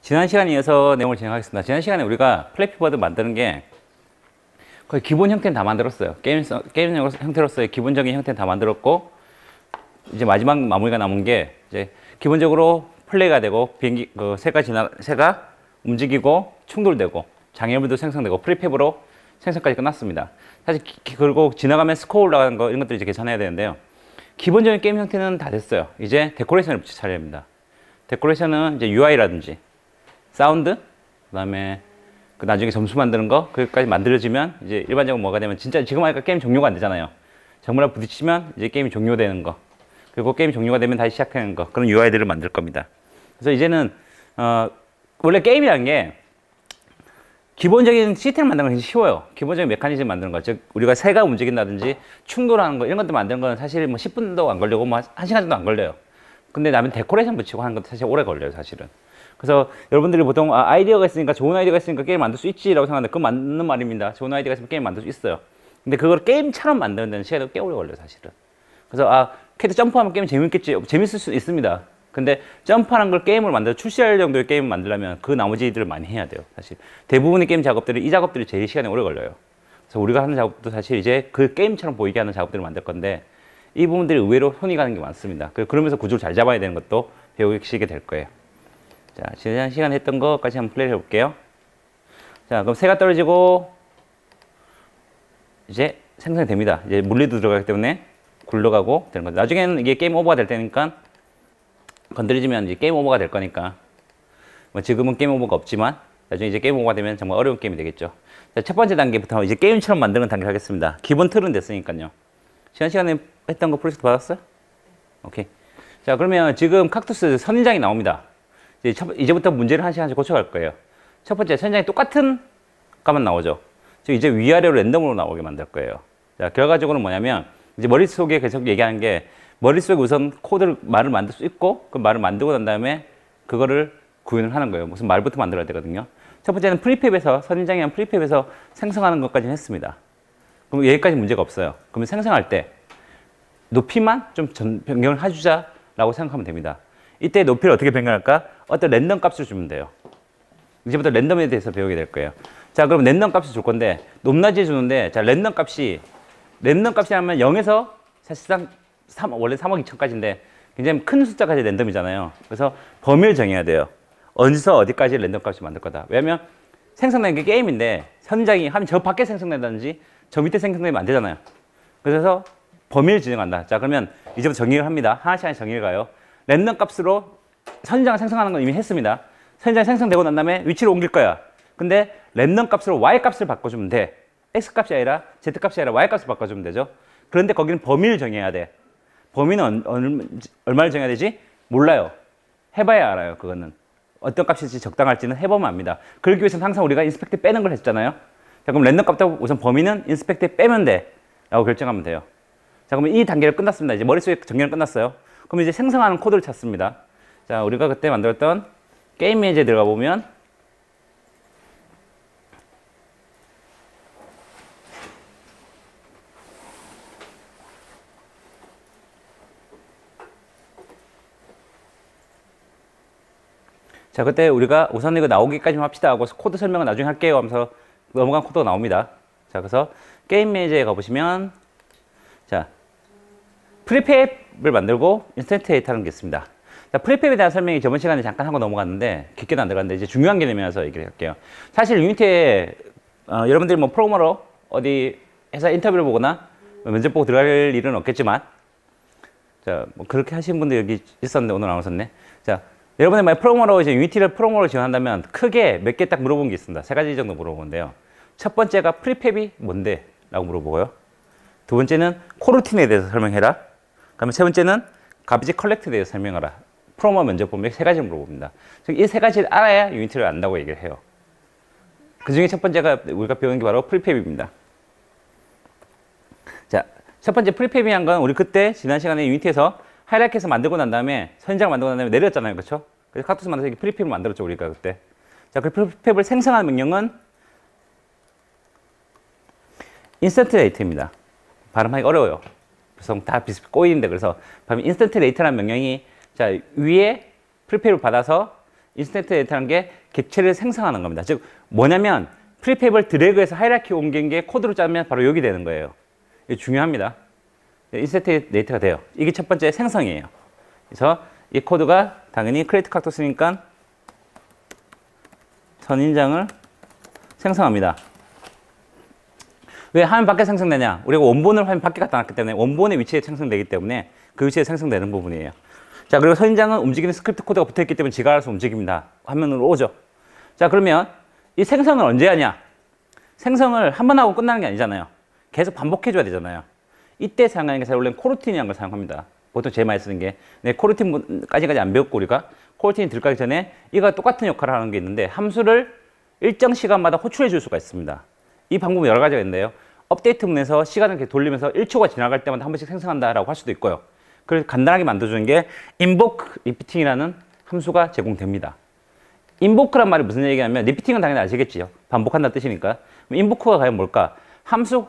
지난 시간에 이어서 내용을 진행하겠습니다. 지난 시간에 우리가 플래피버드 만드는 게 거의 기본 형태는 다 만들었어요. 게임 형태로서의 기본적인 형태는 다 만들었고, 이제 마지막 마무리가 남은 게 이제 기본적으로 플레이가 되고 비행기 새가 움직이고 충돌되고 장애물도 생성되고 프리팹으로 생성까지 끝났습니다. 사실 그리고 지나가면 스코어 올라가는 거 이런 것들 이제 계산해야 되는데요. 기본적인 게임 형태는 다 됐어요. 이제 데코레이션을 붙일 차례입니다. 데코레이션은 이제 UI라든지 사운드, 그다음에 나중에 점수 만드는 거, 그것까지 만들어지면 이제 일반적으로 뭐가 되면 진짜 지금 하니까 게임 종료가 안 되잖아요. 정말 부딪히면 이제 게임이 종료되는 거, 그리고 게임이 종료가 되면 다시 시작하는 거, 그런 UI들을 만들 겁니다. 그래서 이제는 원래 게임이라는 게 기본적인 시스템을 만드는 건 쉬워요. 기본적인 메커니즘 만드는 거, 즉 우리가 새가 움직인다든지 충돌하는 거 이런 것들 만드는 건 사실 뭐 10분도 안 걸리고 뭐 1시간 정도 안 걸려요. 근데 나면 데코레이션 붙이고 하는 것도 사실 오래 걸려요, 사실은. 그래서 여러분들이 보통 아이디어가 있으니까, 좋은 아이디어가 있으니까 게임 만들 수 있지라고 생각하는데 그건 맞는 말입니다. 좋은 아이디어가 있으면 게임 만들 수 있어요. 근데 그걸 게임처럼 만드는 데는 시간이 꽤 오래 걸려요, 사실은. 그래서 캐릭터 점프하면 게임 재밌겠지, 재밌을 수 있습니다. 근데 점프하는 걸 게임을 만들어 출시할 정도의 게임을 만들려면 그 나머지들을 많이 해야 돼요, 사실. 대부분의 게임 작업들이 이 작업들이 제일 시간이 오래 걸려요. 그래서 우리가 하는 작업도 사실 이제 그 게임처럼 보이게 하는 작업들을 만들 건데, 이 부분들이 의외로 손이 가는 게 많습니다. 그러면서 구조를 잘 잡아야 되는 것도 배우시게 될 거예요. 자, 지난 시간에 했던 것까지 한번 플레이를 해볼게요. 자, 그럼 새가 떨어지고 이제 생성이 됩니다. 이제 물리도 들어가기 때문에 굴러가고 되는 거죠. 나중에는 이게 게임 오버가 될 테니까, 건드려지면 이제 게임 오버가 될 거니까, 뭐 지금은 게임 오버가 없지만 나중에 이제 게임 오버가 되면 정말 어려운 게임이 되겠죠. 자, 첫 번째 단계부터 이제 게임처럼 만드는 단계를 하겠습니다. 기본 틀은 됐으니까요. 지난 시간에 했던 거 프로젝트 받았어요? 오케이. 자, 그러면 지금 칵투스 선인장이 나옵니다. 이제부터 문제를 한 시간씩 고쳐갈 거예요. 첫 번째, 선인장이 똑같은 값만 나오죠. 즉 이제 위아래로 랜덤으로 나오게 만들 거예요. 자, 결과적으로는 뭐냐면, 이제 머릿속에 계속 얘기하는 게, 머릿속에 우선 말을 만들 수 있고, 그 말을 만들고 난 다음에 그거를 구현을 하는 거예요. 무슨 말부터 만들어야 되거든요. 첫 번째는 프리팹에서, 선인장이랑 프리팹에서 생성하는 것까지는 했습니다. 그럼 여기까지 문제가 없어요. 그러면 생성할 때 높이만 좀 변경을 해주자라고 생각하면 됩니다. 이때 높이를 어떻게 변경할까? 어떤 랜덤 값을 주면 돼요. 이제부터 랜덤에 대해서 배우게 될 거예요. 자, 그럼 랜덤 값을 줄 건데, 높낮이 주는데, 자, 랜덤 값이 하면 0에서 사실상 원래 3억 2천까지인데 굉장히 큰 숫자까지 랜덤이잖아요. 그래서 범위를 정해야 돼요. 어디서 어디까지 랜덤 값을 만들 거다. 왜냐면 생성되는 게 게임인데, 선인장이 하면 저 밖에 생성된다든지 저 밑에 생성되면 안 되잖아요. 그래서 범위를 지정한다. 자, 그러면 이제부터 정의를 합니다. 하나씩 하나씩 정의를 가요. 랜덤 값으로 선인장을 생성하는 건 이미 했습니다. 선인장이 생성되고 난 다음에 위치를 옮길 거야. 근데 랜덤 값으로 y 값을 바꿔주면 돼. x 값이 아니라 z 값이 아니라 y 값을 바꿔주면 되죠. 그런데 거기는 범위를 정해야 돼. 범위는 얼마를 정해야 되지? 몰라요. 해봐야 알아요. 그거는 어떤 값일지 적당할지는 해보면 압니다. 그러기 위해서는 항상 우리가 인스펙트 빼는 걸 했잖아요. 자, 그럼 랜덤 값도 우선 범위는 인스펙트 빼면 돼 라고 결정하면 돼요. 자, 그러면 이 단계를 끝났습니다. 이제 머릿속에 정리는 끝났어요. 그럼 이제 생성하는 코드를 찾습니다. 자, 우리가 그때 만들었던 게임 매니저에 들어가 보면, 자, 그때 우리가 우선 이거 나오기까지만 합시다 하고 코드 설명은 나중에 할게요 하면서 넘어간 코드가 나옵니다. 자, 그래서 게임 매니저에 가보시면, 자, 프리팹을 만들고 인스턴트 데이터라는 게 있습니다. 자, 프리팹에 대한 설명이 저번 시간에 잠깐 하고 넘어갔는데, 깊게는 안 들어갔는데 이제 중요한 개념이라서 얘기를 할게요. 사실 유니티에 여러분들이 뭐 프로그래머로 어디 회사 인터뷰를 보거나 면접 보고 들어갈 일은 없겠지만, 자, 뭐 그렇게 하시는 분들 여기 있었는데 오늘 안 오셨네. 자, 여러분이 만약 프로그래머로 이제 유니티를 프로그래머로 지원한다면 크게 몇 개 딱 물어본 게 있습니다. 3가지 정도 물어보는데요. 첫 번째가 프리팹이 뭔데? 라고 물어보고요. 두 번째는 코루틴에 대해서 설명해라. 그다음에 세 번째는 가비지 컬렉트에 대해서 설명하라. 프로그래머 면접 보면 3가지를 물어봅니다. 이 3가지를 알아야 유니티를 안다고 얘기를 해요. 그 중에 첫 번째가 우리가 배우는 게 바로 프리팹입니다. 자, 첫 번째 프리팹이란 건 우리 그때 지난 시간에 유니티에서 하이라이트에서 만들고 난 다음에, 선인장을 만들고 난 다음에 내렸잖아요. 그렇죠? 그래서 칵투스 만들어서 이렇게 프리팹을 만들었죠, 우리가 그때. 자, 그 프리팹을 생성하는 명령은 인스턴트 레이트입니다. 발음하기 어려워요. 그래서 다 비슷 꼬이는데, 그래서 인스턴트 레이트라는 명령이, 자, 위에 프리팹을 받아서 인스턴트 데이터라는 게 객체를 생성하는 겁니다. 즉 뭐냐면 프리팹을 드래그해서 하이라키 옮긴 게 코드로 짜면 바로 여기 되는 거예요. 이게 중요합니다. 인스턴트 데이터가 돼요. 이게 첫 번째 생성이에요. 그래서 이 코드가 당연히 크리에이트 칵투스니까 선인장을 생성합니다. 왜 화면 밖에 생성되냐? 우리가 원본을 화면 밖에 갖다 놨기 때문에 원본의 위치에 생성되기 때문에 그 위치에 생성되는 부분이에요. 자, 그리고 선인장은 움직이는 스크립트 코드가 붙어있기 때문에 지가 알아서 움직입니다. 화면으로 오죠. 자, 그러면 이 생성을 언제 하냐? 생성을 한 번 하고 끝나는 게 아니잖아요. 계속 반복해줘야 되잖아요. 이때 사용하는 게 원래는 코르틴이라는 걸 사용합니다. 보통 제일 많이 쓰는 게. 네, 코르틴까지까지 안 배웠고 우리가 코르틴이 들어가기 전에 이가 똑같은 역할을 하는 게 있는데 함수를 일정 시간마다 호출해 줄 수가 있습니다. 이 방법은 여러 가지가 있는데요. 업데이트 문에서 시간을 이렇게 돌리면서 1초가 지나갈 때마다 한 번씩 생성한다라고 할 수도 있고요. 그래서 간단하게 만들어주는 게 invoke repeating이라는 함수가 제공됩니다. invoke란 말이 무슨 얘기냐면 repeating은 당연히 아시겠지요. 반복한다는 뜻이니까. invoke가 과연 뭘까? 함수를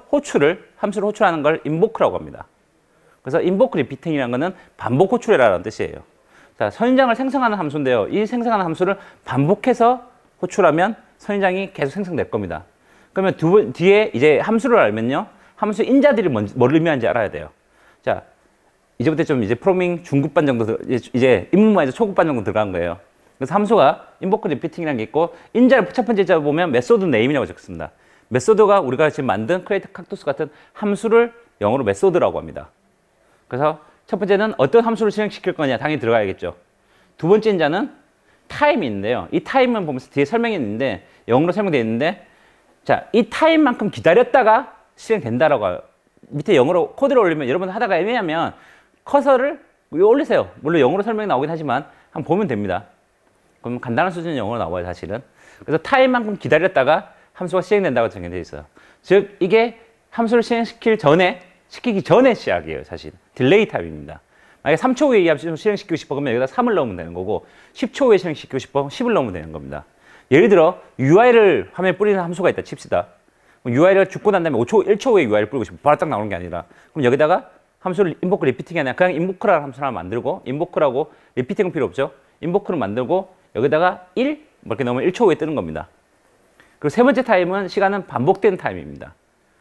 호출하는 걸 invoke라고 합니다. 그래서 invoke repeating이라는 거는 반복 호출해라라는 뜻이에요. 자, 선인장을 생성하는 함수인데요. 이 생성하는 함수를 반복해서 호출하면 선인장이 계속 생성될 겁니다. 그러면 뒤에 이제 함수를 알면요. 함수 인자들이 뭘 의미하는지 알아야 돼요. 자, 이제부터 좀 이제 프로그래밍 중급반 정도, 이제 입문반에서 초급반 정도 들어간 거예요. 그래서 함수가 invoke repeating이라는 게 있고, 인자를 첫 번째 자 보면 메소드 네임이라고 적습니다. 메소드가 우리가 지금 만든 크리에이트 칵투스 같은 함수를 영어로 메소드라고 합니다. 그래서 첫 번째는 어떤 함수를 실행시킬 거냐 당연히 들어가야겠죠. 두 번째 인자는 타임이 있는데요. 이 타임은 보면서 뒤에 설명이 있는데 영어로 설명되어 있는데, 자, 이 타임만큼 기다렸다가 실행된다라고 밑에 영어로 코드를 올리면 여러분 하다가 애매하면 커서를 올리세요. 물론 영어로 설명이 나오긴 하지만 한번 보면 됩니다. 그럼 간단한 수준의 영어로 나와요, 사실은. 그래서 타임만큼 기다렸다가 함수가 실행된다고 정해져 있어요. 즉 이게 함수를 시키기 전에 시작이에요, 사실. 딜레이 타임입니다. 만약에 3초 후에 이 함수를 실행시키고 싶어 그러면 여기다 3을 넣으면 되는 거고 10초 후에 실행시키고 싶어 10을 넣으면 되는 겁니다. 예를 들어 UI를 화면에 뿌리는 함수가 있다 칩시다. UI를 죽고 난 다음에 1초 후에 UI를 뿌리고 싶어 바로 딱 나오는 게 아니라 그럼 여기다가 함수를 invoke repeating이 아니라 그냥 invoke라는 함수를 하나 만들고 invoke라고 repeating은 필요 없죠. invoke를 만들고 여기다가 1 이렇게 넣으면 1초 후에 뜨는 겁니다. 그리고 세 번째 타임은 시간은 반복되는 타임입니다.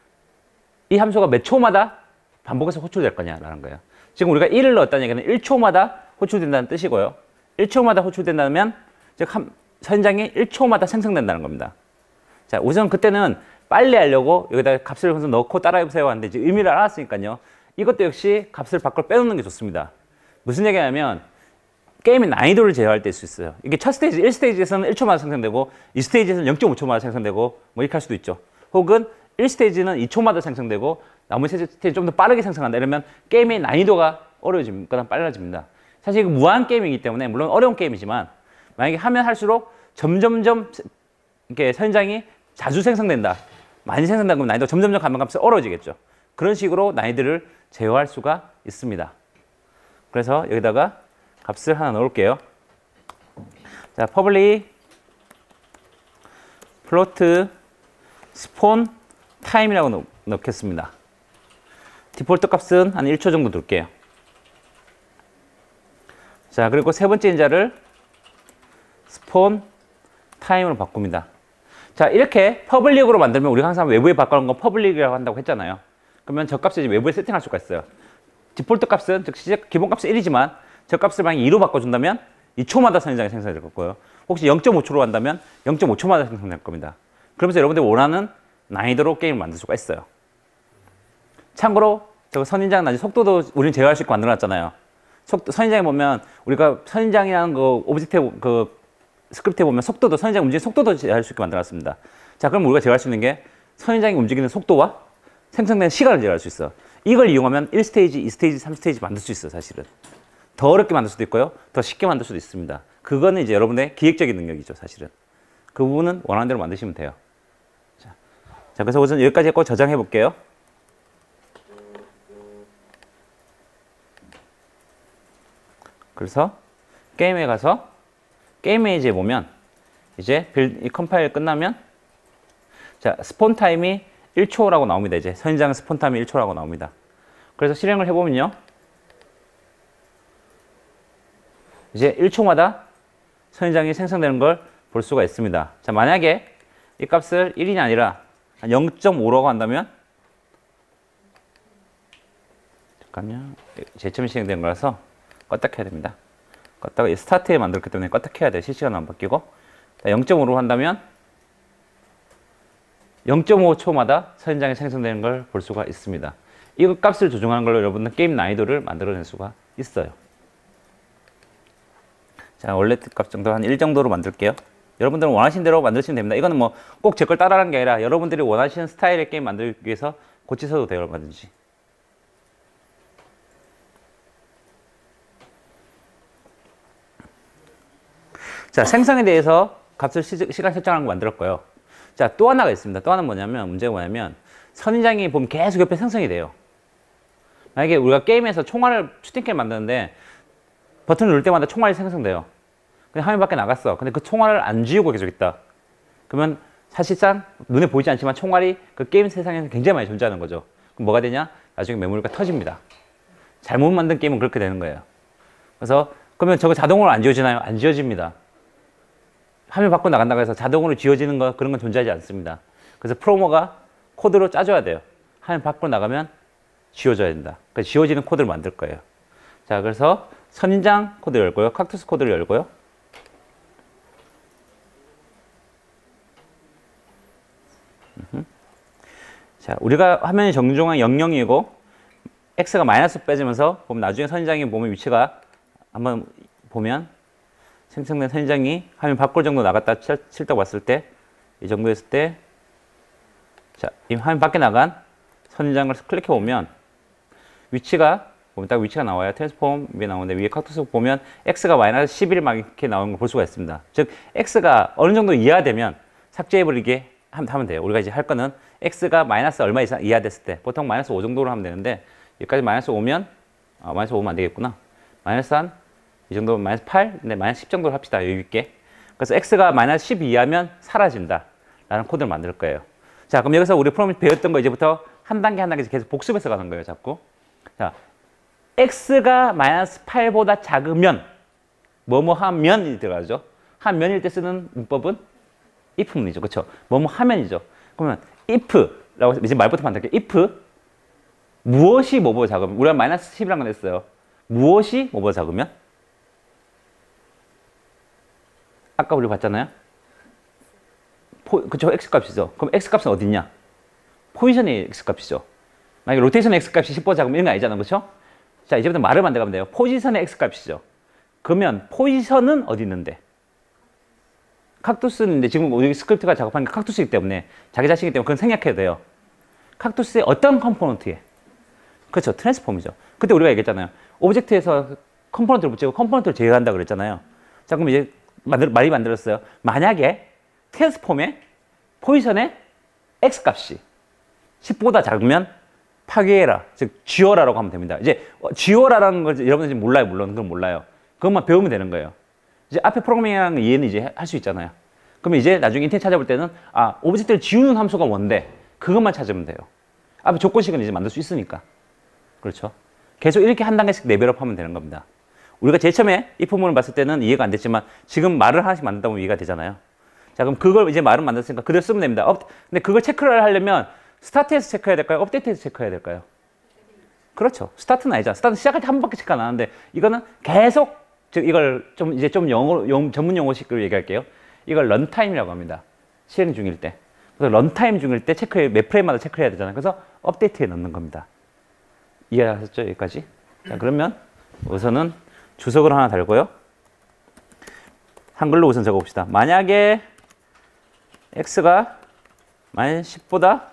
이 함수가 몇 초마다 반복해서 호출될 거냐라는 거예요. 지금 우리가 1을 넣었다는 얘기는 1초마다 호출된다는 뜻이고요. 1초마다 호출된다면 즉 선인장이 1초마다 생성된다는 겁니다. 자, 우선 그때는 빨리 하려고 여기다 값을 넣고 따라해보세요 하는데 이제 의미를 알았으니까요. 이것도 역시 값을 밖으로 빼놓는 게 좋습니다. 무슨 얘기냐면 게임의 난이도를 제어할 때 수 있어요. 이게 첫 스테이지, 1스테이지에서는 1초마다 생성되고 2스테이지에서는 0.5초마다 생성되고 뭐 이렇게 할 수도 있죠. 혹은 1스테이지는 2초마다 생성되고 나머지 스테이지 좀 더 빠르게 생성한다. 이러면 게임의 난이도가 어려워집니다. 빨라집니다. 사실 이거 무한 게임이기 때문에 물론 어려운 게임이지만 만약에 하면 할수록 점점점 이렇게 선인장이 자주 생성된다. 많이 생성된다 그러면 난이도가 점점점 가면서 어려워지겠죠. 그런 식으로 난이도를 제어할 수가 있습니다. 그래서 여기다가 값을 하나 넣을게요. 자, public float spawn time이라고 넣겠습니다. 디폴트 값은 한 1초 정도 둘게요. 자, 그리고 세 번째 인자를 spawn time으로 바꿉니다. 자, 이렇게 퍼블릭으로 만들면 우리가 항상 외부에 바꿔놓은 건 퍼블릭이라고 한다고 했잖아요. 그러면 저 값을 이제 외부에 세팅할 수가 있어요. 디폴트 값은 즉 시작 기본 값은 1이지만 저 값을 만약 2로 바꿔준다면 2초마다 선인장이 생성될 거고요. 혹시 0.5초로 한다면 0.5초마다 생성될 겁니다. 그러면서 여러분들이 원하는 난이도로 게임을 만들 수가 있어요. 참고로 저 선인장 나중에 속도도 우리는 제어할 수 있게 만들어놨잖아요. 선인장에 보면 우리가 선인장이라는 거 오브젝트 그 스크립트에 보면 속도도 선인장 움직이는 속도도 제어할 수 있게 만들어놨습니다. 자, 그럼 우리가 제어할 수 있는 게 선인장이 움직이는 속도와 생성되는 시간을 제어할 수 있어. 이걸 이용하면 1스테이지, 2스테이지, 3스테이지 만들 수 있어요, 사실은. 더 어렵게 만들 수도 있고요. 더 쉽게 만들 수도 있습니다. 그거는 이제 여러분의 기획적인 능력이죠, 사실은. 그 부분은 원하는 대로 만드시면 돼요. 자, 그래서 우선 여기까지 했고 저장해 볼게요. 그래서 게임에 가서 게임 페이지에 보면 이제 이 컴파일 끝나면 자, 스폰 타임이 1초라고 나옵니다. 이제 선인장 스폰 타임이 1초라고 나옵니다. 그래서 실행을 해보면요. 이제 1초마다 선인장이 생성되는 걸 볼 수가 있습니다. 자, 만약에 이 값을 1이 아니라 0.5라고 한다면, 잠깐요. 재점이 실행된 거라서 껐다 켜야 됩니다. 껐다가 스타트에 만들었기 때문에 껐다 켜야 돼요. 실시간으로 안 바뀌고. 0.5로 한다면 0.5초마다 선인장이 생성되는 걸 볼 수가 있습니다. 이 값을 조정하는 걸로 여러분은 게임 난이도를 만들어낼 수가 있어요. 자, 원래 값 정도 한 1 정도로 만들게요. 여러분들은 원하시는 대로 만드시면 됩니다. 이거는 뭐 꼭 제 걸 따라하는 게 아니라 여러분들이 원하시는 스타일의 게임 만들기 위해서 고치셔도 돼요, 얼마든지. 자, 생성에 대해서 값을 시간 설정하는 거 만들었고요. 자, 또 하나가 있습니다. 또 하나는 뭐냐면, 문제가 뭐냐면, 선인장이 보면 계속 옆에 생성이 돼요. 만약에 우리가 게임에서 총알을, 슈팅게임 만드는데, 버튼을 누를 때마다 총알이 생성돼요. 그냥 화면 밖에 나갔어. 근데 그 총알을 안 지우고 계속 있다. 그러면 사실상 눈에 보이지 않지만 총알이 그 게임 세상에서 굉장히 많이 존재하는 거죠. 그럼 뭐가 되냐? 나중에 메모리가 터집니다. 잘못 만든 게임은 그렇게 되는 거예요. 그래서, 그러면 저거 자동으로 안 지워지나요? 안 지워집니다. 화면 밖으로 나간다고 해서 자동으로 지워지는 거, 그런 건 존재하지 않습니다. 그래서 프로모가 코드로 짜줘야 돼요. 화면 밖으로 나가면 지워져야 된다. 그래서 지워지는 코드를 만들 거예요. 자, 그래서 선인장 코드를 열고요. 칵투스 코드를 열고요. 자, 우리가 화면이 정중앙 0,0이고 x가 마이너스 빼지면서 보면 나중에 선인장이 보면 위치가 한번 보면 생성된 선인장이 화면 밖으로 정도 나갔다 칠다고 봤을 때 이 정도 했을 때 자, 이 화면 밖에 나간 선인장을 클릭해 보면 위치가 보면 딱 위치가 나와요. 트랜스폼 위에 나오는데 위에 칵투스 보면 x가 마이너스 11 막 이렇게 나오는 걸 볼 수가 있습니다. 즉 x가 어느 정도 이하되면 삭제해버리게 하면 돼요. 우리가 이제 할 거는 x가 마이너스 얼마 이상 이하됐을 때 보통 마이너스 5 정도로 하면 되는데 여기까지 마이너스 5면 마이너스 5면 안 되겠구나. 마이너스 한 이 정도 마이너스 8, 네, 마이너스 10 정도로 합시다. 여유 있게. 그래서 x가 마이너스 10 이하면 사라진다 라는 코드를 만들 거예요. 자, 그럼 여기서 우리 프로그램 배웠던 거 이제부터 한 단계 한 단계 계속 복습해서 가는 거예요. 자꾸. 자, x가 마이너스 8보다 작으면 뭐뭐 하면이 들어가죠. 하면일 때 쓰는 문법은 if 문이죠. 그렇죠? 뭐뭐 하면이죠. 그러면 if라고 이제 말부터 만들게요. if 무엇이 뭐보다 작으면 우리가 마이너스 10이라는 건 했어요. 무엇이 뭐보다 작으면 아까 우리 봤잖아요. 그쵸? x값이죠. 그럼 x값은 어디 있냐? 포지션의 x값이죠. 만약에 로테이션 x값이 10보다 작으면 이런 거 아니잖아. 그렇죠? 자, 이제부터 말을 만들어가면 돼요. 포지션의 x값이죠. 그러면 포지션은 어디 있는데? 칵투스는 근데 지금 우리 스크립트가 작업하는 게 칵투스이기 때문에 자기 자신이기 때문에 그건 생략해도 돼요. 칵투스의 어떤 컴포넌트에? 그렇죠. 트랜스폼이죠. 그때 우리가 얘기했잖아요. 오브젝트에서 컴포넌트를 붙이고 컴포넌트를 제외한다 그랬잖아요. 자, 그럼 이제 말이 만들었어요. 만약에 트랜스폼의 포지션의 x값이 10보다 작으면 파괴해라. 즉 지워라라고 하면 됩니다. 이제 지워라라는 걸 여러분들이 몰라요. 물론 그건 몰라요. 그것만 배우면 되는 거예요. 이제 앞에 프로그래밍이라는 이해는 이제 할 수 있잖아요. 그러면 이제 나중에 인터넷 찾아볼 때는 오브젝트를 지우는 함수가 뭔데 그것만 찾으면 돼요. 앞에 조건식은 이제 만들 수 있으니까. 그렇죠? 계속 이렇게 한 단계씩 레벨업 하면 되는 겁니다. 우리가 제일 처음에 이 부분을 봤을 때는 이해가 안 됐지만 지금 말을 하나씩 만든다 보면 이해가 되잖아요. 자, 그럼 그걸 이제 말을 만들었으니까 그대로 쓰면 됩니다. 근데 그걸 체크를 하려면 스타트에서 체크해야 될까요? 업데이트에서 체크해야 될까요? 그렇죠. 스타트는 아니잖아. 스타트 시작할 때 한 번밖에 체크 안 하는데 이거는 계속 즉 이걸 좀 영어로 전문 용어식으로 얘기할게요. 이걸 런타임이라고 합니다. 실행 중일 때. 그래서 런타임 중일 때 몇 프레임마다 체크해야 되잖아요. 그래서 업데이트에 넣는 겁니다. 이해하셨죠? 여기까지? 자, 그러면 우선은 주석을 하나 달고요. 한글로 우선 적어봅시다. 만약에 x가 마이너스 10보다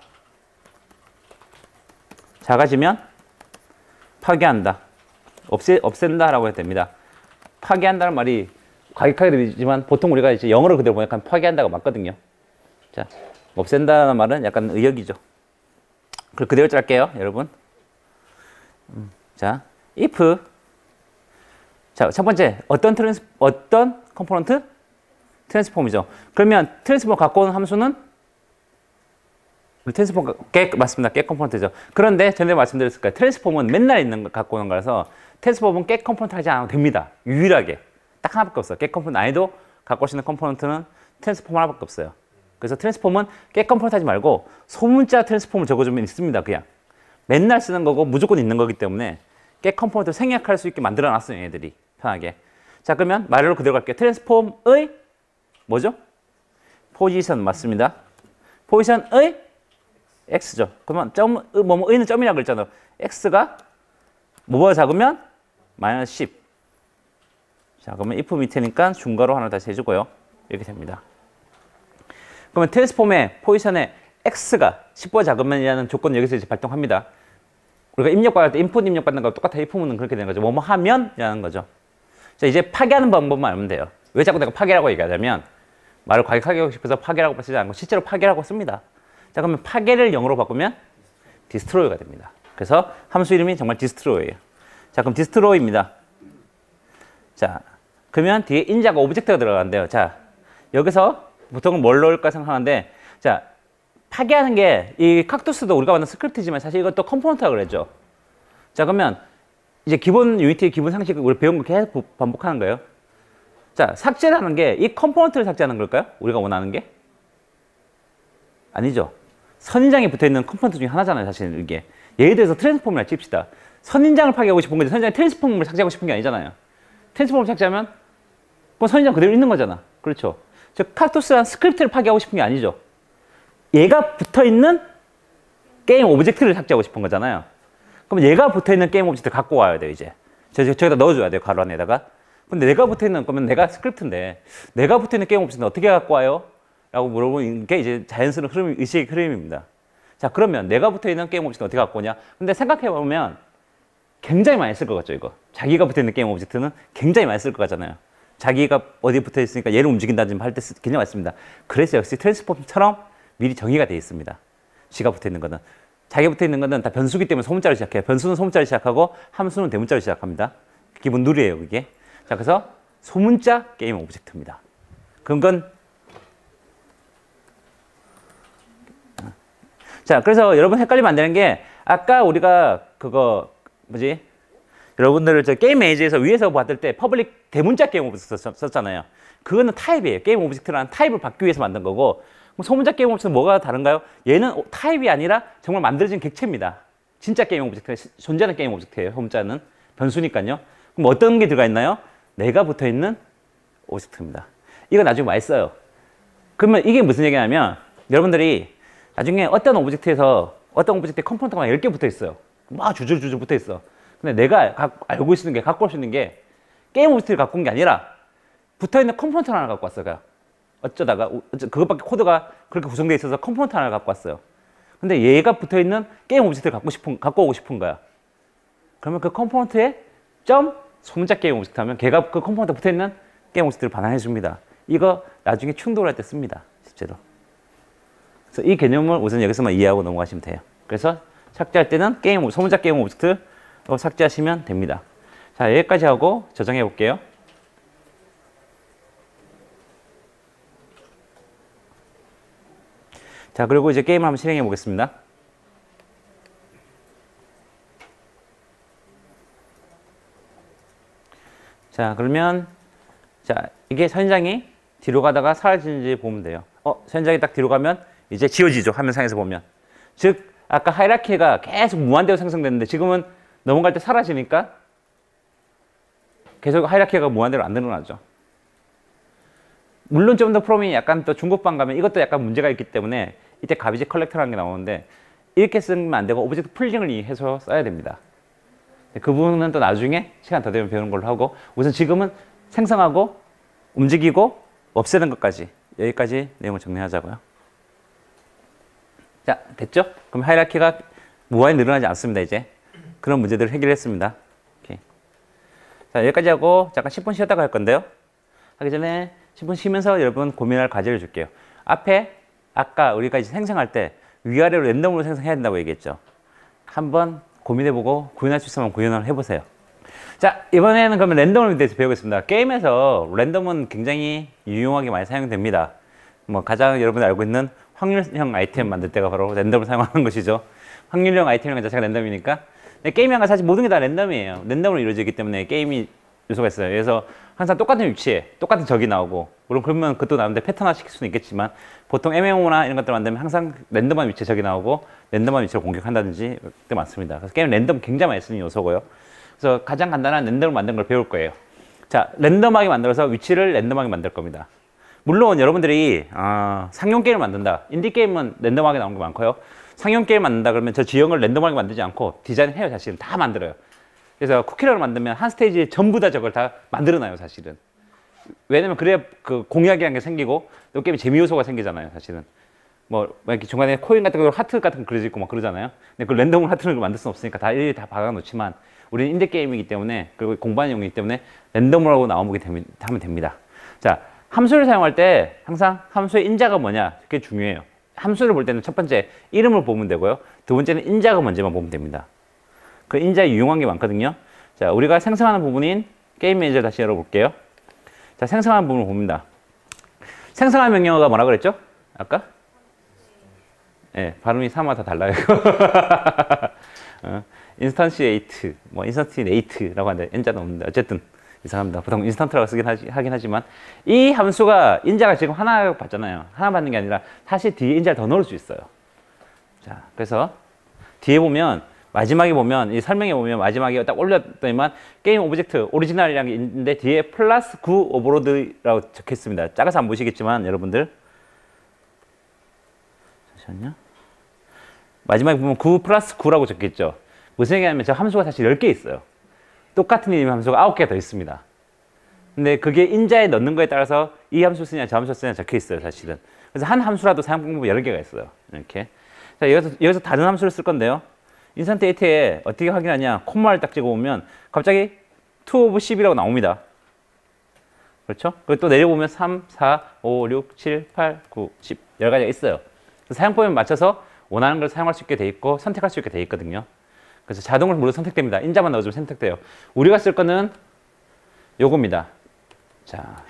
작아지면 파괴한다. 없앤다라고 해도 됩니다. 파괴한다는 말이 과격하게 들리지만 보통 우리가 이제 영어로 그대로 보니까 파괴한다가 맞거든요. 자, 없앤다는 말은 약간 의역이죠. 그대로 짤게요, 여러분. 자, if 자, 첫 번째 어떤 컴포넌트? 트랜스폼이죠. 그러면 트랜스폼을 갖고 오는 함수는 트랜스폼 맞습니다. get 컴포넌트죠. 그런데 전에 말씀드렸을 거예요. 트랜스폼은 맨날 있는 거 갖고 오는 거라서 트랜스폼은 get 컴포넌트 하지 않아도 됩니다. 유일하게 딱 하나밖에 없어요. get 컴포넌트 안 해도 갖고 올 수 있는 컴포넌트는 트랜스폼 하나밖에 없어요. 그래서 트랜스폼은 get 컴포넌트 하지 말고 소문자 트랜스폼을 적어주면 있습니다. 그냥 맨날 쓰는 거고 무조건 있는 거기 때문에 get 컴포넌트를 생략할 수 있게 만들어놨어요. 얘들이 편하게. 자, 그러면 말로 그대로 갈게요. 트랜스폼의 뭐죠? 포지션 맞습니다. 포지션의 x죠. 그러면 점, 의는 점이라고 그랬잖아요. x가 뭐보다 작으면 마이너스 10. 자, 그러면 if 밑에니까 중괄호 하나 다시 해주고요. 이렇게 됩니다. 그러면 트랜스폼의 포지션의 x가 10보다 작으면이라는 조건 여기서 이제 발동합니다. 우리가 입력받을 때 인풋 입력받는 거랑 똑같아. if는 그렇게 되는 거죠. 뭐뭐 하면이라는 거죠. 자, 이제 파괴하는 방법만 알면 돼요. 왜 자꾸 내가 파괴라고 얘기하냐면 말을 과격하게 하고 싶어서 파괴라고 쓰지 않고 실제로 파괴라고 씁니다. 자, 그러면 파괴를 0으로 바꾸면 디스트로이가 됩니다. 그래서 함수 이름이 정말 디스트로이예요. 자, 그럼 디스트로이입니다. 자, 그러면 뒤에 인자가 오브젝트가 들어간대요. 자, 여기서 보통은 뭘 넣을까 생각하는데, 자, 파괴하는 게 이 칵투스도 우리가 만든 스크립트지만 사실 이것도 컴포넌트라고 그랬죠. 자, 그러면 이제 기본 유니티의 기본 상식을 우리 배운 거 계속 반복하는 거예요. 자, 삭제라는 게 이 컴포넌트를 삭제하는 걸까요? 우리가 원하는 게? 아니죠. 선인장이 붙어있는 컴포넌트 중에 하나잖아요. 사실 이게. 예를 들어서 트랜스폼을 칩시다. 선인장을 파괴하고 싶은 건데 선인장이 트랜스폼을 삭제하고 싶은 게 아니잖아요. 트랜스폼을 삭제하면 그럼 선인장 그대로 있는 거잖아. 그렇죠. 즉 칵투스란 스크립트를 파괴하고 싶은 게 아니죠. 얘가 붙어있는 게임 오브젝트를 삭제하고 싶은 거잖아요. 그럼 얘가 붙어있는 게임 오브젝트를 갖고 와야 돼요. 이제 저기다 넣어줘야 돼요. 가로 안에다가. 근데 내가 붙어있는 거면 내가 스크립트인데 내가 붙어있는 게임 오브젝트는 어떻게 갖고 와요? 라고 물어보는 게 이제 자연스러운 흐름, 의식의 흐름입니다. 자, 그러면 내가 붙어있는 게임 오브젝트는 어떻게 갖고 오냐? 근데 생각해보면 굉장히 많이 쓸 것 같죠, 이거. 자기가 붙어있는 게임 오브젝트는 굉장히 많이 쓸 것 같잖아요. 자기가 어디 붙어있으니까 얘를 움직인다든지 할 때 굉장히 많습니다. 그래서 역시 트랜스폼처럼 미리 정의가 되어 있습니다. 지가 붙어있는 거는. 자기가 붙어있는 거는 다 변수기 때문에 소문자로 시작해요. 변수는 소문자로 시작하고 함수는 대문자로 시작합니다. 기본 룰이에요, 그게. 자, 그래서 소문자 게임 오브젝트입니다. 그건 자, 그래서 여러분 헷갈리면 안 되는 게 아까 우리가 그거 뭐지? 여러분들을 저 게임 매니저에서 위에서 봤을 때 퍼블릭 대문자 게임 오브젝트 썼잖아요. 그거는 타입이에요. 게임 오브젝트라는 타입을 받기 위해서 만든 거고 소문자 게임 오브젝트는 뭐가 다른가요? 얘는 타입이 아니라 정말 만들어진 객체입니다. 진짜 게임 오브젝트, 존재하는 게임 오브젝트예요. 소문자는 변수니까요. 그럼 어떤 게 들어가 있나요? 내가 붙어있는 오브젝트입니다. 이거 나중에 많이 써요. 그러면 이게 무슨 얘기냐면 여러분들이 나중에 어떤 오브젝트에서 어떤 오브젝트에 컴포넌트가 10개 붙어 있어요. 막 주저주저 붙어 있어. 근데 내가 알고 있는 게, 갖고 올 수 있는 게 게임 오브젝트를 갖고 온 게 아니라 붙어 있는 컴포넌트 하나 갖고 왔어요. 어쩌다가 그것밖에 코드가 그렇게 구성되어 있어서 컴포넌트 하나를 갖고 왔어요. 근데 얘가 붙어 있는 게임 오브젝트를 갖고 오고 싶은 거야. 그러면 그 컴포넌트에 점 소문자 게임 오브젝트 하면 걔가 그 컴포넌트에 붙어 있는 게임 오브젝트를 반환해 줍니다. 이거 나중에 충돌할 때 씁니다. 실제로. 그래서 이 개념을 우선 여기서만 이해하고 넘어가시면 돼요. 그래서 삭제할 때는 소문자 게임 오브젝트 삭제하시면 됩니다. 자, 여기까지 하고 저장해 볼게요. 자, 그리고 이제 게임을 한번 실행해 보겠습니다. 자, 그러면 자, 이게 선인장이 뒤로 가다가 사라지는지 보면 돼요. 선인장이 딱 뒤로 가면 이제 지워지죠. 화면상에서 보면. 즉 아까 하이라키가 계속 무한대로 생성됐는데 지금은 넘어갈 때 사라지니까 계속 하이라키가 무한대로 안 늘어나죠. 물론 좀 더 프롬이 약간 또 중급반 가면 이것도 약간 문제가 있기 때문에 이때 가비지 컬렉터라는 게 나오는데 이렇게 쓰면 안 되고 오브젝트 풀링을 이해해서 써야 됩니다. 그 부분은 또 나중에 시간 더 되면 배우는 걸로 하고 우선 지금은 생성하고 움직이고 없애는 것까지 여기까지 내용을 정리하자고요. 자, 됐죠? 그럼 하이라키가 무한히 늘어나지 않습니다. 이제 그런 문제들을 해결했습니다. 오케이. 자, 여기까지 하고 잠깐 10분 쉬었다가 할 건데요. 하기 전에 10분 쉬면서 여러분 고민할 과제를 줄게요. 앞에 아까 우리가 이제 생성할 때 위아래로 랜덤으로 생성해야 된다고 얘기했죠. 한번 고민해보고 구현할 수 있으면 구현을 해보세요. 자, 이번에는 그러면 랜덤에 대해서 배우겠습니다. 게임에서 랜덤은 굉장히 유용하게 많이 사용됩니다. 뭐 가장 여러분이 알고 있는 확률형 아이템 만들 때가 바로 랜덤을 사용하는 것이죠. 확률형 아이템이라는 자체가 랜덤이니까. 근데 게임이란 건 사실 모든 게 다 랜덤이에요. 랜덤으로 이루어지기 때문에 게임이 요소가 있어요. 그래서 항상 똑같은 위치에 똑같은 적이 나오고, 물론 그러면 그것도 나름대로 패턴화 시킬 수는 있겠지만, 보통 MMO나 이런 것들 만들면 항상 랜덤한 위치에 적이 나오고 랜덤한 위치로 공격한다든지 때 많습니다. 그래서 게임 랜덤 굉장히 많이 쓰는 요소고요. 그래서 가장 간단한 랜덤을 만드는 걸 배울 거예요. 자, 랜덤하게 만들어서 위치를 랜덤하게 만들 겁니다. 물론 여러분들이 상용 게임을 만든다. 인디 게임은 랜덤하게 나오는 게 많고요. 상용 게임 만든다 그러면 저 지형을 랜덤하게 만들지 않고 디자인해요. 사실은 다 만들어요. 그래서 쿠키런을 만들면 한 스테이지에 전부 다 저걸 다 만들어놔요. 사실은. 왜냐면 그래야 그 공략이라는 게 생기고 또 게임에 재미 요소가 생기잖아요. 사실은. 뭐 이렇게 중간에 코인 같은 거 하트 같은 거 그려져 있고 막 그러잖아요. 근데 그 랜덤으로 하트를 만들 수는 없으니까 다 일일이 다 박아놓지만 우리는 인디 게임이기 때문에, 그리고 공부하는 용이기 때문에 랜덤으로 나오게 하면 됩니다. 자, 함수를 사용할 때 항상 함수의 인자가 뭐냐, 그게 중요해요. 함수를 볼 때는 첫 번째 이름을 보면 되고요. 두 번째는 인자가 뭔지만 보면 됩니다. 그 인자 유용한 게 많거든요. 자, 우리가 생성하는 부분인 게임 매니저 다시 열어볼게요. 자, 생성하는 부분을 봅니다. 생성하는 명령어가 뭐라 그랬죠? 아까? 네, 발음이 사마다 달라요. 인스턴시에이트, 뭐 인스턴시에이트라고 하는데 인자는 없는데 어쨌든 이상합니다. 보통 인스턴트라고 하긴 하지만 이 함수가 인자가 지금 하나 받잖아요. 하나 받는 게 아니라 사실 뒤에 인자를 더 넣을 수 있어요. 자, 그래서 뒤에 보면 마지막에 보면 이 설명에 보면 마지막에 딱 올렸더니만 게임 오브젝트 오리지널이라는 게 있는데 뒤에 플러스 9 오버로드라고 적혀 있습니다. 작아서 안 보시겠지만 여러분들 잠시만요. 마지막에 보면 9 플러스 9라고 적혀 있죠. 무슨 얘기냐면 저 함수가 사실 10개 있어요. 똑같은 이름 함수가 9개가 더 있습니다. 근데 그게 인자에 넣는 거에 따라서 이 함수 쓰냐 저 함수 쓰냐 적혀 있어요. 사실은. 그래서 한 함수라도 사용 방법이 여러 개가 있어요. 이렇게. 자, 여기서 다른 함수를 쓸 건데요. 인스턴트 데이터에 어떻게 확인하냐, 콤마를 딱 찍어보면 갑자기 2 of 10이라고 나옵니다. 그렇죠? 그리고 또 내려보면 3, 4, 5, 6, 7, 8, 9, 10 여러 가지가 있어요. 사용법에 맞춰서 원하는 걸 사용할 수 있게 돼 있고 선택할 수 있게 돼 있거든요. 그래서 자동으로 모두 선택됩니다. 인자만 넣어주면 선택돼요. 우리가 쓸 거는 요겁니다. 자,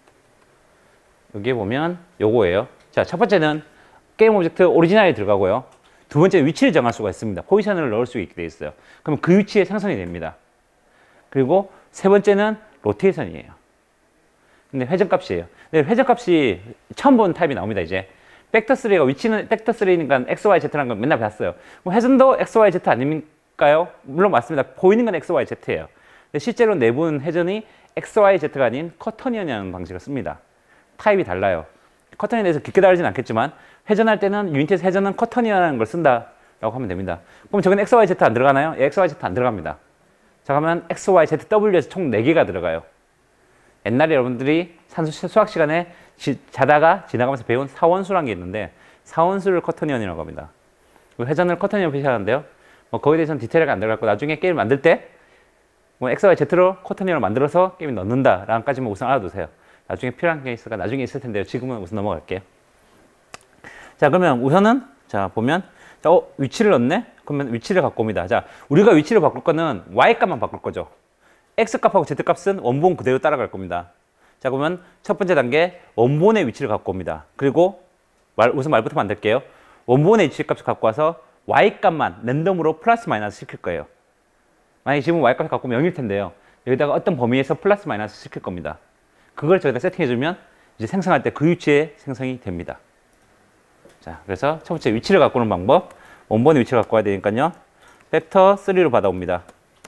여기 보면 요거예요. 자, 첫 번째는 게임 오브젝트 오리지널이 들어가고요. 두 번째 위치를 정할 수가 있습니다. 포지션을 넣을 수 있게 돼 있어요. 그럼 그 위치에 생성이 됩니다. 그리고 세 번째는 로테이션이에요. 근데 회전값이에요. 근데 회전값이 처음 본 타입이 나옵니다. 이제 벡터3가 위치는 벡터3니까 x, y, z라는 건 맨날 봤어요. 그럼 회전도 x, y, z 아닙니까요? 물론 맞습니다. 보이는 건 x, y, z예요. 근데 실제로 내부는 회전이 x, y, z가 아닌 커터니언이라는 방식을 씁니다. 타입이 달라요. 커터니언에 대해서 깊게 다루진 않겠지만 회전할 때는 유니티에서 회전은 커터니언이라는 걸 쓴다라고 하면 됩니다. 그럼 저건 x, y, z 안 들어가나요? 예, x, y, z 안 들어갑니다. 자, 그러면 x, y, z, w에서 총 4개가 들어가요. 옛날에 여러분들이 수학 시간에 자다가 지나가면서 배운 사원수라는 게 있는데 사원수를 커터니언이라고 합니다. 회전을 커터니언 표시하는데요. 뭐 거기에 대해서는 디테일하게 안 들어갔고 나중에 게임 만들 때 뭐 x, y, z로 커터니언을 만들어서 게임에 넣는다라는 까지만 우선 알아두세요. 나중에 필요한 케이스가 나중에 있을 텐데요. 지금은 우선 넘어갈게요. 자, 그러면 우선은 자 보면 자, 위치를 넣네? 그러면 위치를 갖고 옵니다. 자, 우리가 위치를 바꿀 거는 y값만 바꿀 거죠. x값하고 z값은 원본 그대로 따라갈 겁니다. 자, 그러면 첫 번째 단계 원본의 위치를 갖고 옵니다. 그리고 우선 말부터 만들게요. 원본의 위치값을 갖고 와서 y값만 랜덤으로 플러스 마이너스 시킬 거예요. 만약에 지금 y값을 갖고 오면 0일 텐데요. 여기다가 어떤 범위에서 플러스 마이너스 시킬 겁니다. 그걸 저기다 세팅해주면 이제 생성할 때 그 위치에 생성이 됩니다. 자, 그래서 첫 번째 위치를 갖고 오는 방법. 원본의 위치를 갖고 와야 되니까요. 벡터 3로 받아옵니다.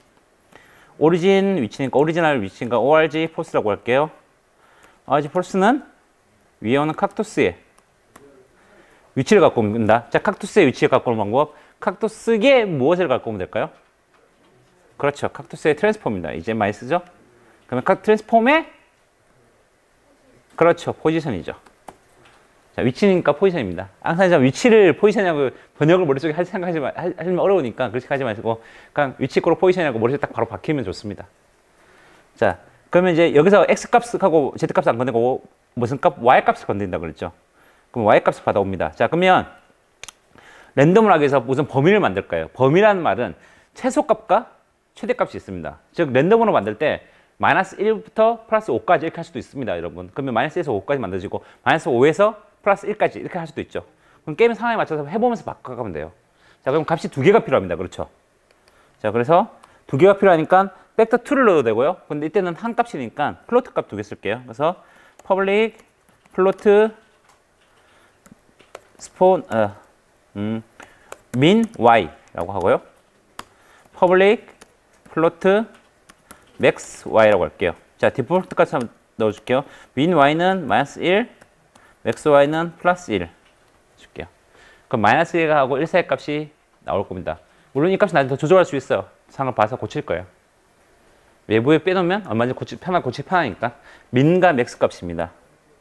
오리진 위치니까 오리지널 위치니까 org 포스라고 할게요. org 포스는 위에 오는 칵투스의 위치를 갖고 옵니다. 자, 칵투스의 위치를 갖고 오는 방법. 칵투스의 무엇을 갖고 오면 될까요? 그렇죠. 칵투스의 트랜스폼입니다. 이제 많이 쓰죠? 그러면 트랜스폼의 그렇죠. 포지션이죠. 자, 위치니까 포지션입니다. 항상 위치를 포지션이라고 번역을 머릿속에 하시면 어려우니까 그렇게 하지 마시고 그냥 위치 꼴로 포지션이라고 머릿속에 딱 바로 박히면 좋습니다. 자, 그러면 이제 여기서 x값하고 z값을 안 건드리고 무슨 값? y값을 건드린다 그랬죠. 그럼 y값을 받아옵니다. 자, 그러면 랜덤을 하기 위해서 무슨 범위를 만들까요? 범위라는 말은 최소값과 최대값이 있습니다. 즉 랜덤으로 만들 때 마이너스 1부터 플러스 5까지 이렇게 할 수도 있습니다, 여러분. 그러면 마이너스 1에서 5까지 만들어지고 마이너스 5에서 플러스 1까지 이렇게 할 수도 있죠. 그럼 게임 상황에 맞춰서 해보면서 바꿔가면 돼요. 자, 그럼 값이 2개가 필요합니다. 그렇죠? 자, 그래서 2개가 필요하니까 벡터 2를 넣어도 되고요. 근데 이때는 한 값이니까 플로트 값 두 개 쓸게요. 그래서 public 플로트 spawn min y라고 하고요. public 플로트 max y라고 할게요. 자, 디폴트 값 한번 넣어줄게요. min y는 마이너스 1, max y는 플러스 1 줄게요. 그럼 마이너스 1가 하고 1 사이 값이 나올 겁니다. 물론 이 값이 나중에 더 조절할 수 있어요. 상을 봐서 고칠 거예요. 외부에 빼놓으면 얼마든지 고치기 편하니까. 민과 맥스 값입니다.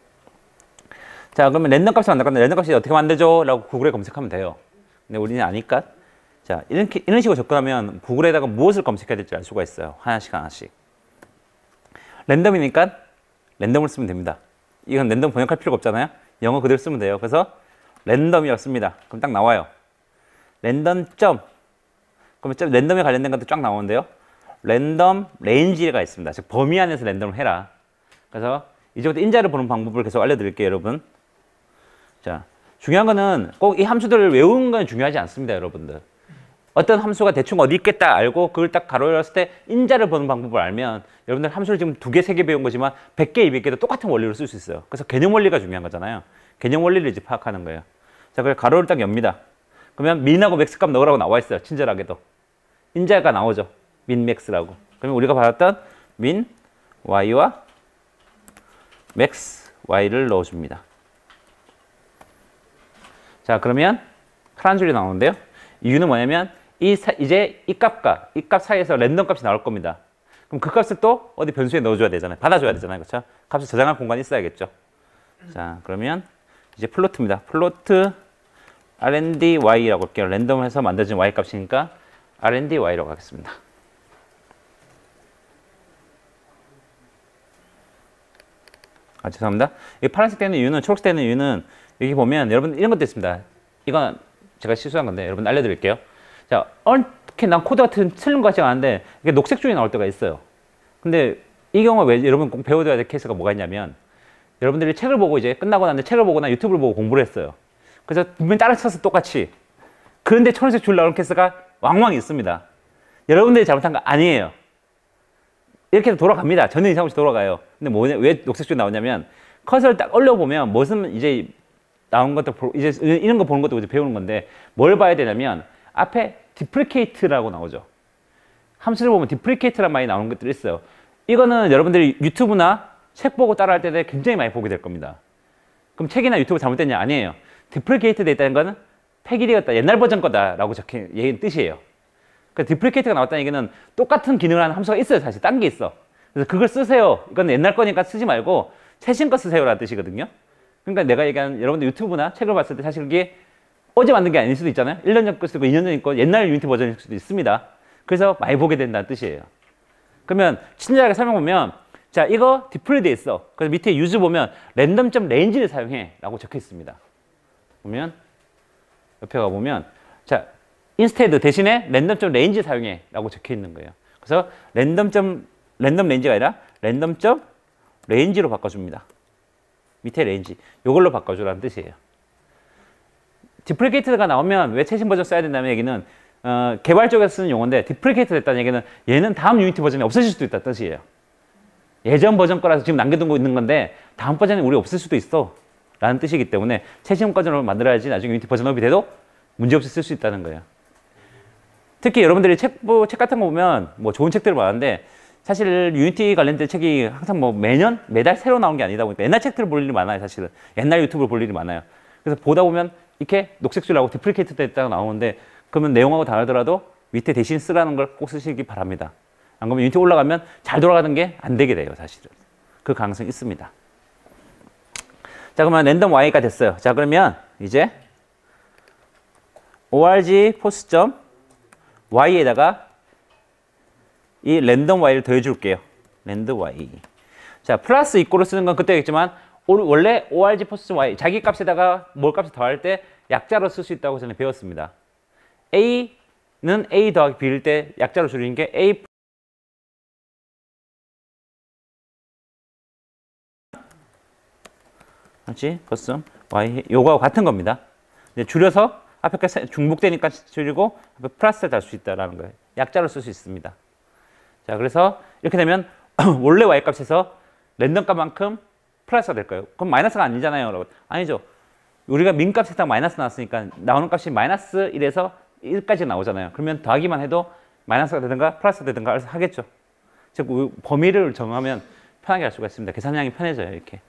자, 그러면 랜덤 값을 만들 건데 랜덤 값이 어떻게 만들죠? 라고 구글에 검색하면 돼요. 근데 우리는 아니까. 자, 이런 식으로 접근하면 구글에다가 무엇을 검색해야 될지 알 수가 있어요. 하나씩 하나씩. 랜덤이니까 랜덤을 쓰면 됩니다. 이건 랜덤 번역할 필요가 없잖아요. 영어 그대로 쓰면 돼요. 그래서 랜덤이라고 씁니다. 그럼 딱 나와요. 랜덤 점. 그러면 랜덤에 관련된 것도 쫙 나오는데요. 랜덤 레인지가 있습니다. 즉 범위 안에서 랜덤을 해라. 그래서 이제부터 인자를 보는 방법을 계속 알려드릴게요, 여러분. 자, 중요한 거는 꼭 이 함수들을 외우는 건 중요하지 않습니다, 여러분들. 어떤 함수가 대충 어디 있겠다 알고 그걸 딱 가로 열었을 때 인자를 보는 방법을 알면 여러분들 함수를 지금 2개, 3개 배운 거지만 100개, 200개도 똑같은 원리로 쓸 수 있어요. 그래서 개념 원리가 중요한 거잖아요. 개념 원리를 이제 파악하는 거예요. 자, 그래서 가로를 딱 엽니다. 그러면 민하고 맥스 값 넣으라고 나와 있어요. 친절하게도. 인자가 나오죠. 민, 맥스라고. 그러면 우리가 받았던 민, y와 맥스, y를 넣어줍니다. 자, 그러면 파란 줄이 나오는데요. 이유는 뭐냐면 이제 이 값과 이 값 사이에서 랜덤 값이 나올 겁니다. 그럼 그 값을 또 어디 변수에 넣어줘야 되잖아요. 받아줘야 되잖아요. 그렇죠? 값을 저장할 공간이 있어야겠죠. 자, 그러면 이제 플로트입니다. 플로트 rndy라고 할게요. 랜덤해서 만들어진 y 값이니까 rndy라고 하겠습니다. 아, 죄송합니다. 이 파란색 되는 이유는, 초록색 되는 이유는 여기 보면 여러분 이런 것도 있습니다. 이건 제가 실수한 건데 여러분 알려드릴게요. 자, 이렇게 난 코드가 틀린 것 같지 않은데 이게 녹색 줄이 나올 때가 있어요. 근데 이 경우가 왜 여러분 꼭 배워둬야 될 케이스가 뭐가 있냐면 여러분들이 책을 보고 이제 끝나고 나는데 책을 보거나 유튜브를 보고 공부를 했어요. 그래서 분명히 따라쳐서 똑같이. 그런데 초록색 줄 나오는 케이스가 왕왕 있습니다. 여러분들이 잘못한 거 아니에요. 이렇게 돌아갑니다. 전혀 이상 없이 돌아가요. 근데 왜 녹색 줄 나오냐면 커서를 딱 올려보면 무슨 이제 나온 것도 이제 이런 거 보는 것도 이제 배우는 건데 뭘 봐야 되냐면 앞에 deprecate라고 나오죠. 함수를 보면 deprecate란 말이 나오는 것들이 있어요. 이거는 여러분들이 유튜브나 책 보고 따라할 때 굉장히 많이 보게 될 겁니다. 그럼 책이나 유튜브 잘못됐냐? 아니에요. deprecate 돼 있다는 거는 폐기되었다, 옛날 버전 거다라고 적힌 얘기는 뜻이에요. 그러니까 deprecate가 나왔다는 얘기는 똑같은 기능을 하는 함수가 있어요. 사실 딴 게 있어. 그래서 그걸 쓰세요. 이건 옛날 거니까 쓰지 말고 최신 거 쓰세요라는 뜻이거든요. 그러니까 내가 얘기한 여러분들 유튜브나 책을 봤을 때 사실 이게 어제 만든 게 아닐 수도 있잖아요. 1년 전 거 쓰고 2년 전 거 옛날 유니티 버전일 수도 있습니다. 그래서 많이 보게 된다는 뜻이에요. 그러면 친절하게 설명보면 자, 이거 디플레이 돼 있어. 그래서 밑에 유즈 보면 랜덤.range를 사용해 라고 적혀 있습니다. 보면 옆에 가보면 자, instead 대신에 랜덤.range 사용해 라고 적혀 있는 거예요. 그래서 랜덤 range가 아니라 랜덤.range로 바꿔줍니다. 밑에 range 이걸로 바꿔주라는 뜻이에요. 디프리케이트가 나오면 왜 최신 버전 써야 된다는 얘기는 개발 쪽에서 쓰는 용어인데 디프리케이트 됐다는 얘기는 얘는 다음 유니티 버전에 없어질 수도 있다는 뜻이에요. 예전 버전 거라서 지금 남겨두고 있는 건데 다음 버전에 우리 없을 수도 있어 라는 뜻이기 때문에 최신 버전으로 만들어야지 나중에 유니티 버전 업이 돼도 문제없이 쓸 수 있다는 거예요. 특히 여러분들이 책 같은 거 보면 뭐 좋은 책들 많은데 사실 유니티 관련된 책이 항상 뭐 매달 새로 나온 게 아니다 보니까 옛날 책들을 볼 일이 많아요. 사실은 옛날 유튜브를 볼 일이 많아요. 그래서 보다 보면 이렇게 녹색 줄하고 디플리케이트 됐다가 나오는데 그러면 내용하고 다르더라도 밑에 대신 쓰라는 걸 꼭 쓰시기 바랍니다. 안 그러면 유니티 올라가면 잘 돌아가는 게 안 되게 돼요. 사실은 그 가능성이 있습니다. 자, 그러면 랜덤 y가 됐어요. 자, 그러면 이제 org post y에다가 이 랜덤 y를 더해줄게요. 랜덤 y. 자, 플러스 이꼬를 쓰는 건 그때 했지만 원래 org post y 자기 값에다가 뭘 값을 더할 때 약자로 쓸 수 있다고 전에 배웠습니다. a는 a 더하기 b일 때 약자로 줄이는 게 a 그렇지? custom y 요거하고 같은 겁니다. 이제 줄여서 앞에 중복되니까 줄이고 앞에 플러스를 달 수 있다라는 거예요. 약자로 쓸 수 있습니다. 자, 그래서 이렇게 되면 원래 y값에서 랜덤 값만큼 플러스가 될까요? 그럼 마이너스가 아니잖아요, 여러분. 아니죠. 우리가 민 값에다 마이너스 나왔으니까 나오는 값이 마이너스 1에서 1까지 나오잖아요. 그러면 더하기만 해도 마이너스가 되든가 플러스가 되든가 하겠죠. 즉 범위를 정하면 편하게 할 수가 있습니다. 계산량이 편해져요, 이렇게.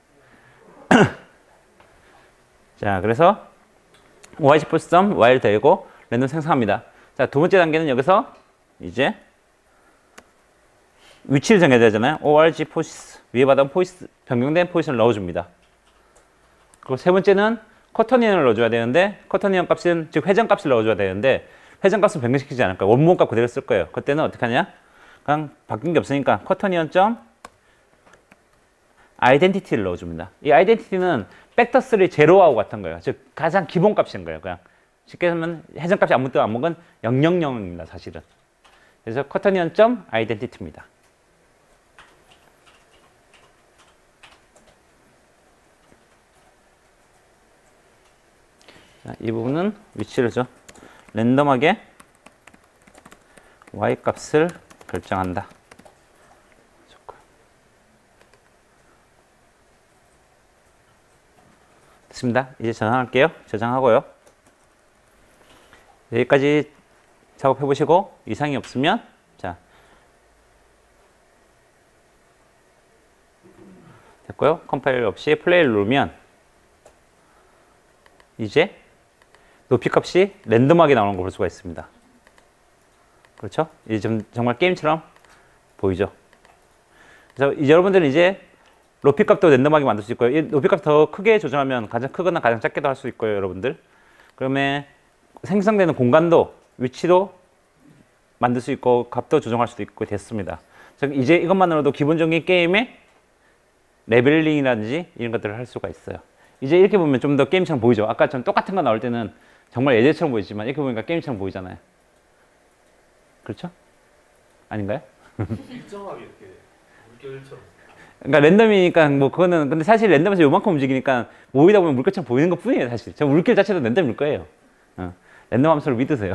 자, 그래서 y 플러스 점 y를 더하고 랜덤 생성합니다. 자, 두 번째 단계는 여기서 이제 위치를 정해야 되잖아요. org 포시스, 위에 받은 포시스, 변경된 포지션을 넣어줍니다. 그리고 세 번째는 쿼터니언을 넣어줘야 되는데, 쿼터니언 값은, 즉 회전 값을 넣어줘야 되는데, 회전 값은 변경시키지 않을 거예요. 원본 값 그대로 쓸 거예요. 그때는 어떻게 하냐? 그냥 바뀐 게 없으니까 쿼터니언 점 아이덴티티를 넣어줍니다. 이 아이덴티티는 팩터 3 제로하고 같은 거예요. 즉 가장 기본 값인 거예요. 그냥 쉽게 하면 회전 값이 아무것도 안 먹은 000입니다. 사실은. 그래서 쿼터니언 점 아이덴티티입니다. 자, 이 부분은 위치를 줘. 랜덤하게 y 값을 결정한다. 됐습니다. 이제 저장할게요. 저장하고요. 여기까지 작업해 보시고 이상이 없으면 자 됐고요. 컴파일 없이 플레이를 누르면 이제 높이 값이 랜덤하게 나오는 걸 볼 수가 있습니다. 그렇죠? 이제 정말 게임처럼 보이죠? 그래서 이제 여러분들은 이제 높이 값도 랜덤하게 만들 수 있고요. 이 높이 값 더 크게 조정하면 가장 크거나 가장 작게도 할 수 있고요, 여러분들. 그러면 생성되는 공간도 위치도 만들 수 있고 값도 조정할 수도 있고 됐습니다. 즉 이제 이것만으로도 기본적인 게임의 레벨링이라든지 이런 것들을 할 수가 있어요. 이제 이렇게 보면 좀 더 게임처럼 보이죠. 아까처럼 똑같은 거 나올 때는 정말 예제처럼 보이지만 이렇게 보니까 게임처럼 보이잖아요. 그렇죠? 아닌가요? 일정하게 이렇게 물결처럼. 그러니까 랜덤이니까 뭐 그거는 근데 사실 랜덤에서 요만큼 움직이니까 모이다 보면 물결처럼 보이는 것 뿐이에요. 사실 저 물결 자체도 랜덤일 거예요. 랜덤 함수를 믿으세요.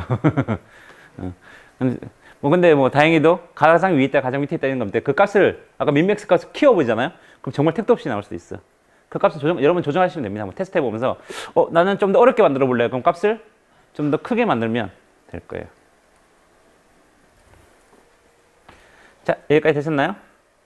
근데 뭐 다행히도 가장 위에 있다 가장 밑에 있다 이런 건데 그 값을 아까 민맥스 값을 키워보잖아요. 그럼 정말 택도 없이 나올 수도 있어. 그 값을 여러분 조정하시면 됩니다. 한번 테스트 해보면서 나는 좀 더 어렵게 만들어 볼래요. 그럼 값을 좀 더 크게 만들면 될 거예요. 자, 여기까지 되셨나요?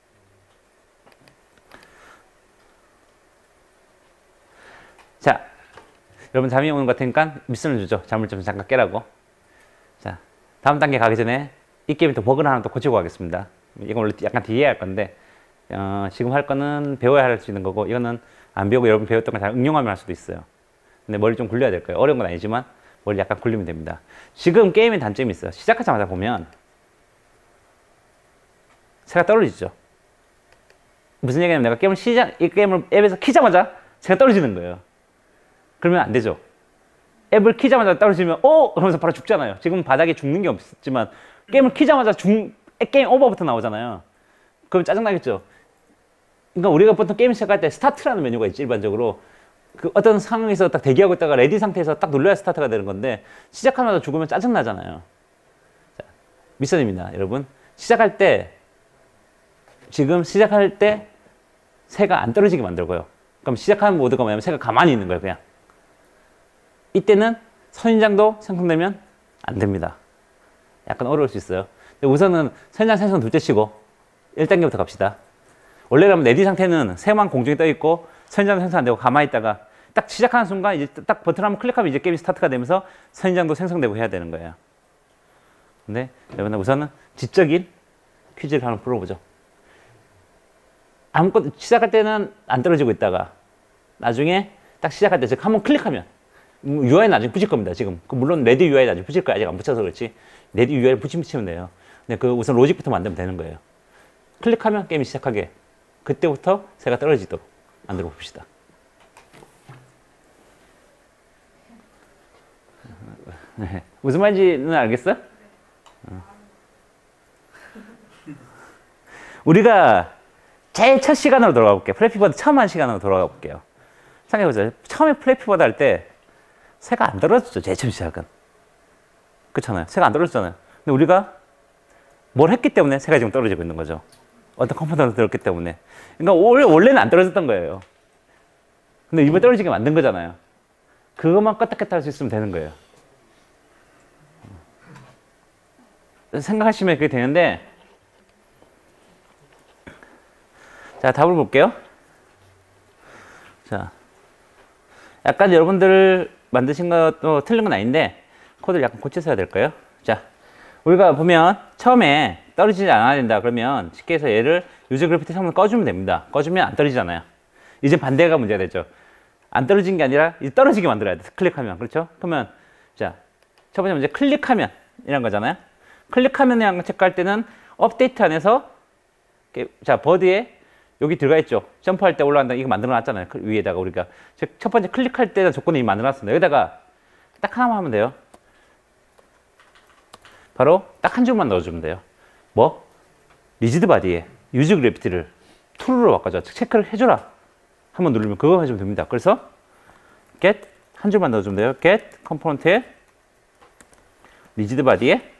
자, 여러분 잠이 오는 것 같으니까 미션을 주죠. 잠을 좀 잠깐 깨라고. 자, 다음 단계 가기 전에 이 게임에 또 버그를 하나 또 고치고 가겠습니다. 이건 원래 약간 뒤에 할 건데 지금 할 거는 배워야 할 수 있는 거고 이거는 안 배우고 여러분 배웠던 걸 잘 응용하면 할 수도 있어요. 근데 머리 좀 굴려야 될 거예요. 어려운 건 아니지만 머리 약간 굴리면 됩니다. 지금 게임의 단점이 있어요. 시작하자마자 보면 새가 떨어지죠. 무슨 얘기냐면 내가 이 게임을 앱에서 키자마자 새가 떨어지는 거예요. 그러면 안 되죠. 앱을 키자마자 떨어지면 그러면서 바로 죽잖아요. 지금 바닥에 죽는 게 없지만 게임을 키자마자 게임 오버부터 나오잖아요. 그럼 짜증나겠죠. 그러니까 우리가 보통 게임 시작할 때 스타트라는 메뉴가 있지. 일반적으로 그 어떤 상황에서 딱 대기하고 있다가 레디 상태에서 딱 눌러야 스타트가 되는 건데 시작하자마자 죽으면 짜증나잖아요. 자, 미션입니다. 여러분 시작할 때 지금 시작할 때 새가 안 떨어지게 만들고요. 그럼 시작하는 모드가 뭐냐면 새가 가만히 있는 거예요. 그냥 이때는 선인장도 생성되면 안 됩니다. 약간 어려울 수 있어요. 근데 우선은 선인장 생성 둘째 치고 1단계부터 갑시다. 원래라면 레디 상태는 새만 공중에 떠 있고 선인장도 생성 안 되고 가만히 있다가 딱 시작하는 순간 이제 딱 버튼 한번 클릭하면 이제 게임이 스타트가 되면서 선인장도 생성되고 해야 되는 거예요. 근데 여러분 우선은 지적인 퀴즈를 하나 풀어보죠. 아무것도 시작할 때는 안 떨어지고 있다가 나중에 딱 시작할 때 즉 한번 클릭하면 UI는 나중에 붙일 겁니다. 지금 물론 레디 UI 나중에 붙일 거야. 아직 안 붙여서 그렇지. 레디 UI를 붙이면 돼요. 근데 그 우선 로직부터 만들면 되는 거예요. 클릭하면 게임이 시작하게. 그때부터 새가 떨어지도록 만들어 봅시다. 네. 무슨 말인지는 알겠어? 우리가 제일 첫 시간으로 돌아가 볼게요. 플래피버드 처음 한 시간으로 돌아가 볼게요. 생각해보세요. 처음에 플래피버드 할 때 새가 안 떨어졌죠. 제일 처음 시작은. 그렇잖아요. 새가 안 떨어졌잖아요. 근데 우리가 뭘 했기 때문에 새가 지금 떨어지고 있는 거죠. 어떤 컴포넌트를 들었기 때문에. 그러니까 원래는 안 떨어졌던 거예요. 근데 이번에 떨어지게 만든 거잖아요. 그것만 껐다 할 수 있으면 되는 거예요. 생각하시면 그게 되는데, 자, 답을 볼게요. 자, 약간 여러분들 만드신 것도 틀린 건 아닌데, 코드를 약간 고쳐서 해야 될까요? 자, 우리가 보면 처음에 떨어지지 않아야 된다. 그러면 쉽게 해서 얘를 유저 그래피티 성능 꺼주면 됩니다. 꺼주면 안 떨어지잖아요. 이제 반대가 문제가 되죠. 안 떨어진 게 아니라 이제 떨어지게 만들어야 돼. 클릭하면. 그렇죠? 그러면 자, 첫 번째 문제 클릭하면 이런 거잖아요. 클릭하면이라는 거 체크할 때는 업데이트 안에서 자, 버드에 여기 들어가 있죠. 점프할 때 올라간다. 이거 만들어 놨잖아요. 위에다가 우리가 첫 번째 클릭할 때는 조건을 이미 만들어 놨습니다. 여기다가 딱 하나만 하면 돼요. 바로 딱 한 줄만 넣어주면 돼요. 뭐? 리지드 바디에 유즈 그래피티를 true로 바꿔줘. 체크를 해줘라. 한번 누르면 그거 해주면 됩니다. 그래서 get 한 줄만 넣어주면 돼요. get 컴포넌트에 리지드 바디에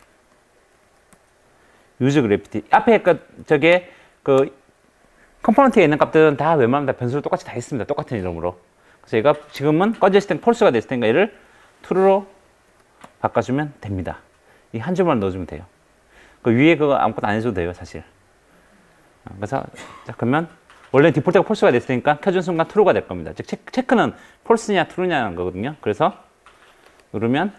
유즈 그래피티 앞에 저게 그 컴포넌트에 있는 값들은 다 웬만하면 다 변수를 똑같이 다 했습니다. 똑같은 이름으로. 그래서 얘가 지금은 꺼져 있을 땐 폴스가 됐을 테니까 얘를 true로 바꿔주면 됩니다. 이 한 줄만 넣어주면 돼요. 그 위에 그거 아무것도 안 해줘도 돼요, 사실. 그래서 자, 그러면 원래 디폴트가 폴스가 됐으니까 켜준 순간 true가 될 겁니다. 즉 체크는 폴스냐 true냐는 거거든요. 그래서 누르면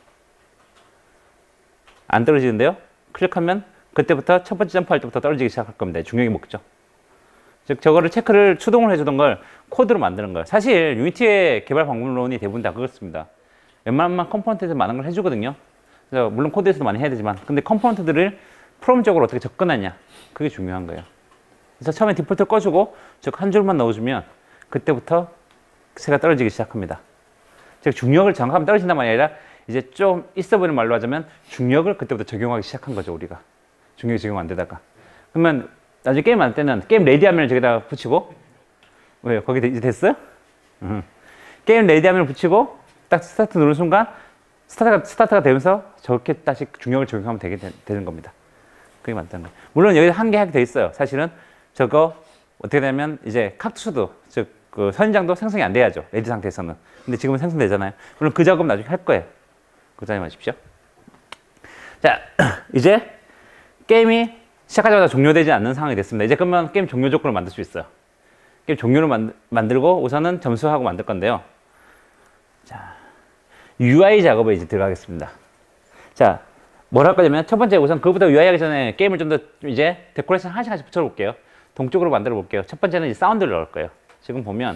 안 떨어지는데요. 클릭하면 그때부터 첫 번째 점프할 때부터 떨어지기 시작할 겁니다. 중력이 먹죠. 즉 저거를 체크를 추동을 해주던 걸 코드로 만드는 거예요. 사실 유니티의 개발 방법론이 대부분 다 그렇습니다. 웬만한 컴포넌트에서 많은 걸 해주거든요. 그래서 물론 코드에서도 많이 해야 되지만 근데 컴포넌트들을 프롬적으로 어떻게 접근하냐 그게 중요한 거예요. 그래서 처음에 디폴트 꺼주고 즉 한 줄만 넣어주면 그때부터 새가 떨어지기 시작합니다. 즉 중력을 정확하면 떨어진단 말이 아니라 이제 좀 있어 보이는 말로 하자면 중력을 그때부터 적용하기 시작한 거죠. 우리가 중력이 적용 안 되다가 그러면 나중에 게임 할 때는 게임 레디 화면을 저기다가 붙이고 왜요? 거기 이제 됐어요? 게임 레디 화면을 붙이고 딱 스타트 누르는 순간 스타트가 되면서 저렇게 다시 중력을 적용하면 되는 겁니다. 그게 맞다는 거예요. 물론 여기 한 개 하게 돼 있어요. 사실은 저거 어떻게 되면 이제 칵투스도 즉 그 선인장도 생성이 안 돼야죠. 레디 상태에서는. 근데 지금은 생성되잖아요. 물론 그 작업 나중에 할 거예요. 걱정하지 마십시오. 자, 이제 게임이 시작하자마자 종료되지 않는 상황이 됐습니다. 이제 그러면 게임 종료 조건을 만들 수 있어요. 게임 종료를 만들고 우선은 점수하고 만들 건데요. 자, UI 작업에 이제 들어가겠습니다. 자, 뭘 할 거냐면 첫 번째 우선 그거보다 UI 하기 전에 게임을 좀 더 이제 데코레이션 하나씩 붙여볼게요. 동쪽으로 만들어 볼게요. 첫 번째는 이제 사운드를 넣을 거예요. 지금 보면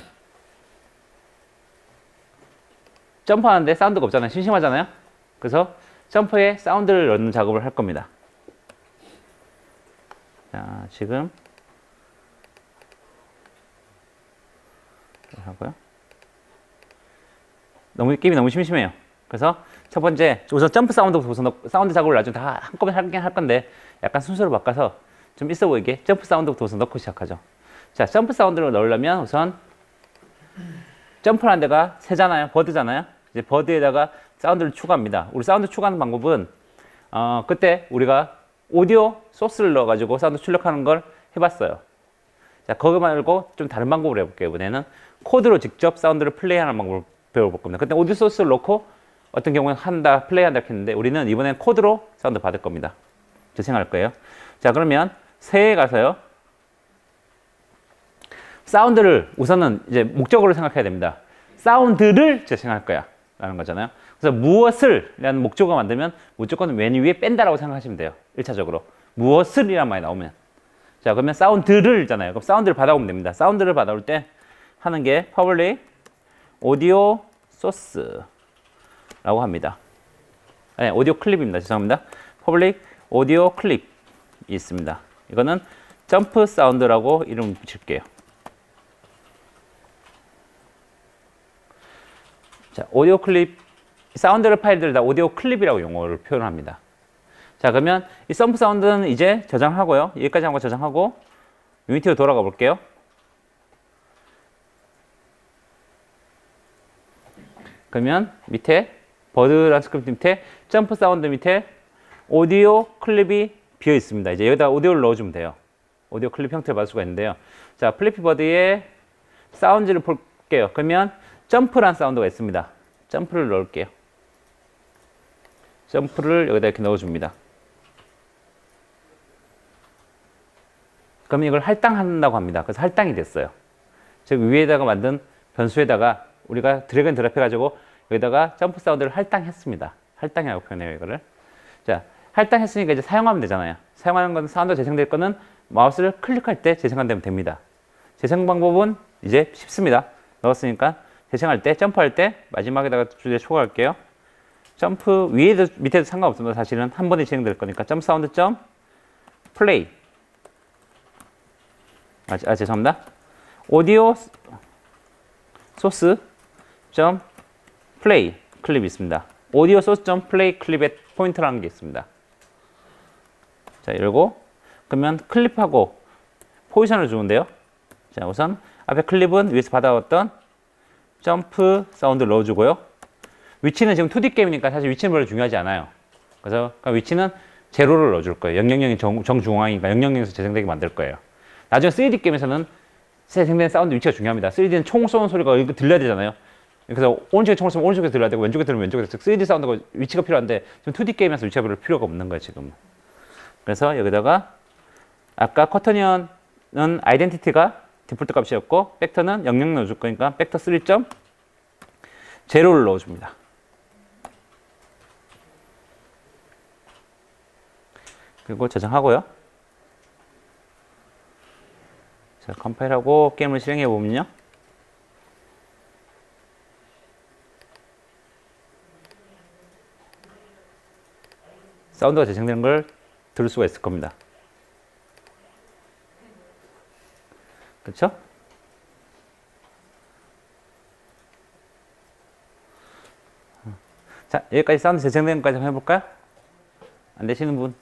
점프하는데 사운드가 없잖아요. 심심하잖아요. 그래서 점프에 사운드를 넣는 작업을 할 겁니다. 자, 지금 하고요. 게임이 너무 심심해요. 그래서 첫 번째 우선 점프 사운드부터 우선 사운드 작업을 나중에 다 한꺼번에 하긴 할 건데 약간 순서를 바꿔서 좀 있어 보이게 점프 사운드부터 우선 넣고 시작하죠. 자, 점프 사운드를 넣으려면 우선 점프라는 데가 새잖아요. 버드잖아요. 이제 버드에다가 사운드를 추가합니다. 우리 사운드 추가하는 방법은 그때 우리가 오디오 소스를 넣어가지고 사운드 출력하는 걸 해봤어요. 자, 그거 말고 좀 다른 방법으로 해볼게요. 이번에는 코드로 직접 사운드를 플레이하는 방법을 배워볼 겁니다. 그때 오디오 소스를 넣고 어떤 경우는 플레이한다 했는데 우리는 이번엔 코드로 사운드 받을 겁니다. 재생할 거예요. 자, 그러면 새에 가서요. 사운드를 우선은 이제 목적으로 생각해야 됩니다. 사운드를 재생할 거야 라는 거잖아요. 그래서 무엇을 라는 목적어 만들면 무조건 맨 위에 뺀다라고 생각하시면 돼요. 1차적으로 무엇을 이란 말이 나오면 자, 그러면 사운드를 있잖아요. 그럼 사운드를 받아오면 됩니다. 사운드를 받아올 때 하는 게 public audio source 라고 합니다. 네, 오디오 클립입니다. 죄송합니다. public audio clip이 있습니다. 이거는 점프 사운드라고 이름 붙일게요. 자, 오디오 클립, 사운드를 파일들을 다 오디오 클립이라고 용어를 표현합니다. 자, 그러면 이 점프 사운드는 이제 저장하고요. 여기까지 한 거 저장하고 유니티로 돌아가 볼게요. 그러면 밑에 버드라는 스크립트 밑에 점프 사운드 밑에 오디오 클립이 비어 있습니다. 이제 여기다 오디오를 넣어주면 돼요. 오디오 클립 형태를 받을 수가 있는데요. 자, 플래피버드의 사운드를 볼게요. 그러면 점프란 사운드가 있습니다. 점프를 넣을게요. 점프를 여기다 이렇게 넣어줍니다. 그럼 이걸 할당한다고 합니다. 그래서 할당이 됐어요. 즉 위에다가 만든 변수에다가 우리가 드래그 앤 드랍 해가지고 여기다가 점프 사운드를 할당했습니다. 할당이라고 표현해요, 이거를. 자, 할당했으니까 이제 사용하면 되잖아요. 사용하는 건 사운드가 재생될 거는 마우스를 클릭할 때 재생하면 됩니다. 재생 방법은 이제 쉽습니다. 넣었으니까 재생할 때, 점프할 때 마지막에다가 주제 초과할게요. 점프 위에도 밑에도 상관없습니다. 사실은 한 번에 진행될 거니까 점프 사운드 점 플레이. 죄송합니다. 오디오 소스 점 플레이 클립이 있습니다. 오디오 소스 점 플레이 클립에 포인트라는 게 있습니다. 자, 이러고 그러면 클립하고 포지션을 주는데요. 자, 우선 앞에 클립은 위에서 받아왔던 점프 사운드를 넣어주고요. 위치는 지금 2D 게임이니까 사실 위치는 별로 중요하지 않아요. 그래서 위치는 제로를 넣어줄 거예요. 000이 정중앙이니까 000에서 재생되게 만들 거예요. 나중에 3D 게임에서는 재생된 사운드 위치가 중요합니다. 3D는 총 쏘는 소리가 이거 들려야 되잖아요. 그래서 오른쪽에 총을 쏘면 오른쪽에 들려야 되고 왼쪽에 들으면 왼쪽에 3D 사운드가 위치가 필요한데 지금 2D 게임에서 위치가 별로 필요가 없는 거예요, 지금. 그래서 여기다가 아까 커터니언은 아이덴티티가 디폴트 값이었고 벡터는 00 넣어줄 거니까 벡터 3점 제로를 넣어줍니다. 그리고 저장하고요. 자, 컴파일하고 게임을 실행해 보면요. 사운드가 재생되는 걸 들을 수가 있을 겁니다. 그렇죠? 자, 여기까지 사운드 재생되는 것까지 한번 해볼까요? 안 되시는 분?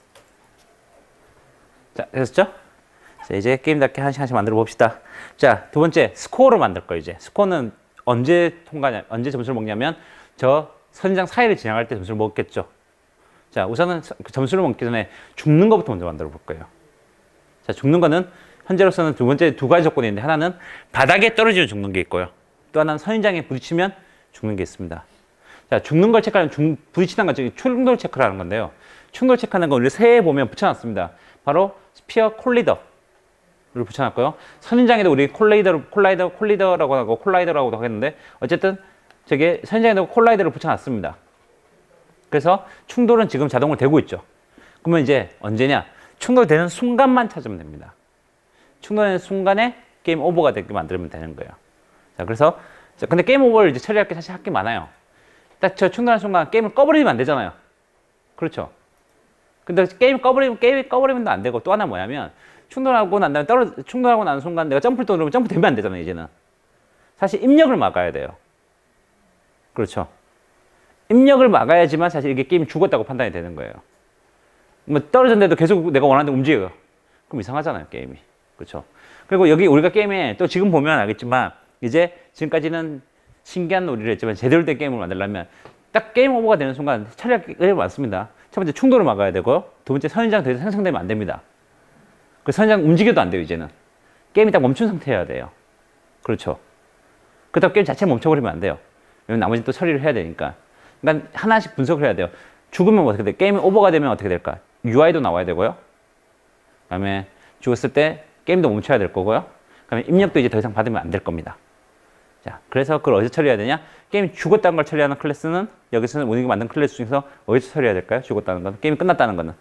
자, 됐었죠? 자, 이제 게임답게 한 시간씩 만들어 봅시다. 자, 두 번째, 스코어를 만들 거예요, 이제. 스코어는 언제 언제 점수를 먹냐면, 저 선인장 사이를 진행할 때 점수를 먹겠죠. 자, 우선은 그 점수를 먹기 전에 죽는 것부터 먼저 만들어 볼 거예요. 자, 죽는 거는 현재로서는 두 번째 두 가지 조건이 있는데, 하나는 바닥에 떨어지면 죽는 게 있고요. 또 하나는 선인장에 부딪히면 죽는 게 있습니다. 자, 죽는 걸 체크하는 부딪히는 건 충돌 체크를 하는 건데요. 충돌 체크하는 건 우리 새에 보면 붙여놨습니다. 바로 스피어 콜리더를 붙여놨고요. 선인장에도 우리 콜라이더라고 하고 콜라이더라고도 하겠는데, 어쨌든 저게 선인장에도 콜라이더를 붙여놨습니다. 그래서 충돌은 지금 자동으로 되고 있죠. 그러면 이제 언제냐? 충돌되는 순간만 찾으면 됩니다. 충돌되는 순간에 게임 오버가 되게 만들면 되는 거예요. 자, 그래서 근데 게임 오버를 이제 처리할 게 사실 할 게 많아요. 딱 저 충돌하는 순간 게임을 꺼버리면 안 되잖아요. 그렇죠? 근데 게임 꺼버리면 안 되고, 또 하나 뭐냐면 충돌하고 난 다음에 충돌하고 나는 순간 내가 점프를 또 누르면 점프되면 안 되잖아요, 이제는. 사실 입력을 막아야 돼요. 그렇죠? 입력을 막아야지만 사실 이게 게임이 죽었다고 판단이 되는 거예요. 뭐 떨어졌는데도 계속 내가 원하는 데 움직여요. 그럼 이상하잖아요, 게임이. 그렇죠? 그리고 여기 우리가 게임에 또 지금 보면 알겠지만, 이제 지금까지는 신기한 놀이를 했지만 제대로 된 게임을 만들려면 딱 게임 오버가 되는 순간 처리할 게 많습니다. 첫 번째 충돌을 막아야 되고, 두 번째 선인장 더 이상 생성되면 안 됩니다. 그 선인장 움직여도 안 돼요, 이제는. 게임이 딱 멈춘 상태여야 돼요. 그렇죠? 그렇다고 게임 자체 멈춰버리면 안 돼요. 왜냐면 나머지 또 처리를 해야 되니까. 그러니까 하나씩 분석을 해야 돼요. 죽으면 어떻게 돼? 게임이 오버가 되면 어떻게 될까? UI도 나와야 되고요. 그 다음에 죽었을 때 게임도 멈춰야 될 거고요. 그 다음에 입력도 이제 더 이상 받으면 안 될 겁니다. 자, 그래서 그걸 어디서 처리해야 되냐? 게임이 죽었다는 걸 처리하는 클래스는, 여기서는 우리가 만든 클래스 중에서 어디서 처리해야 될까요? 죽었다는 건. 게임이 끝났다는 거는.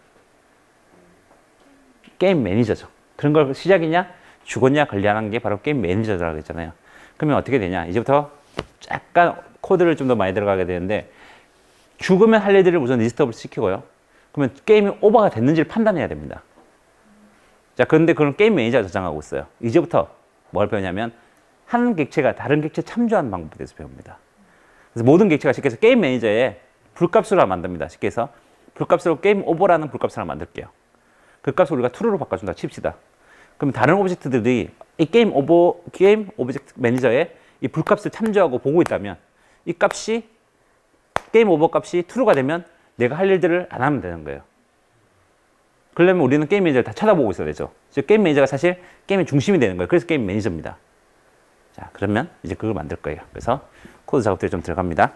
게임 매니저죠. 그런 걸 시작이냐, 죽었냐, 관리하는 게 바로 게임 매니저라고 했잖아요. 그러면 어떻게 되냐? 이제부터 약간 코드를 좀 더 많이 들어가게 되는데, 죽으면 할 일들을 우선 리스트업을 시키고요. 그러면 게임이 오버가 됐는지를 판단해야 됩니다. 자, 그런데 그런 게임 매니저가 저장하고 있어요. 이제부터 뭘 배우냐면, 한 객체가 다른 객체 참조하는 방법에 대해서 배웁니다. 그래서 모든 객체가 쉽게 해서 게임 매니저에 불값으로 만듭니다. 쉽게 해서 불값으로 게임 오버라는 불값을 하나 만들게요. 그 값을 우리가 true로 바꿔준다 칩시다. 그럼 다른 오브젝트들이 이 게임 오브젝트 매니저에 이 불값을 참조하고 보고 있다면, 이 값이 게임 오버 값이 true가 되면 내가 할 일들을 안 하면 되는 거예요. 그러려면 우리는 게임 매니저를 다 쳐다보고 있어야 되죠. 즉 게임 매니저가 사실 게임의 중심이 되는 거예요. 그래서 게임 매니저입니다. 자, 그러면 이제 그걸 만들 거예요. 그래서 코드 작업들이 좀 들어갑니다.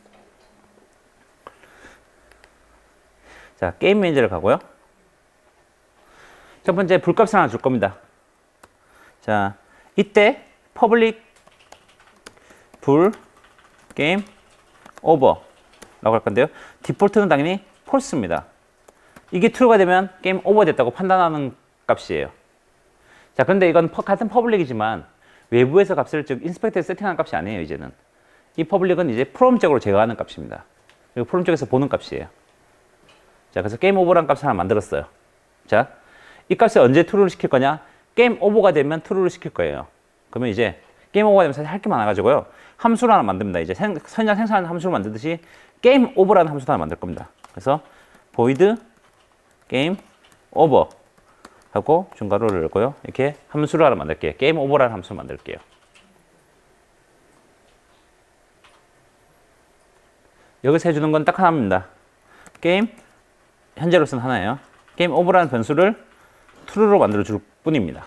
자, 게임 매니저를 가고요. 첫 번째 불값을 하나 줄 겁니다. 자, 이때 퍼블릭 불 게임 오버라고 할 건데요. 디폴트는 당연히 폴스입니다. 이게 true가 되면 게임 오버 됐다고 판단하는 값이에요. 자, 그런데 이건 같은 퍼블릭이지만 외부에서 값을 즉 인스펙터에 세팅하는 값이 아니에요. 이제는 이 퍼블릭은 이제 프롬적으로 제거하는 값입니다. 그리고 프롬 쪽에서 보는 값이에요. 자, 그래서 게임 오버라는 값을 하나 만들었어요. 자, 이 값을 언제 true를 시킬 거냐? 게임 오버가 되면 true를 시킬 거예요. 그러면 이제 게임 오버가 되면 사실 할 게 많아가지고요. 함수를 하나 만듭니다. 이제 현장 생성하는 함수를 만들듯이 게임 오버라는 함수도 하나 만들 겁니다. 그래서 void 게임 오버 하고 중괄호를 열고요. 이렇게 함수를 하나 만들게요. 게임 오버라는 함수를 만들게요. 여기서 해주는 건 딱 하나입니다. 게임 현재로서는 하나예요. 게임 오버라는 변수를 true로 만들어 줄 뿐입니다.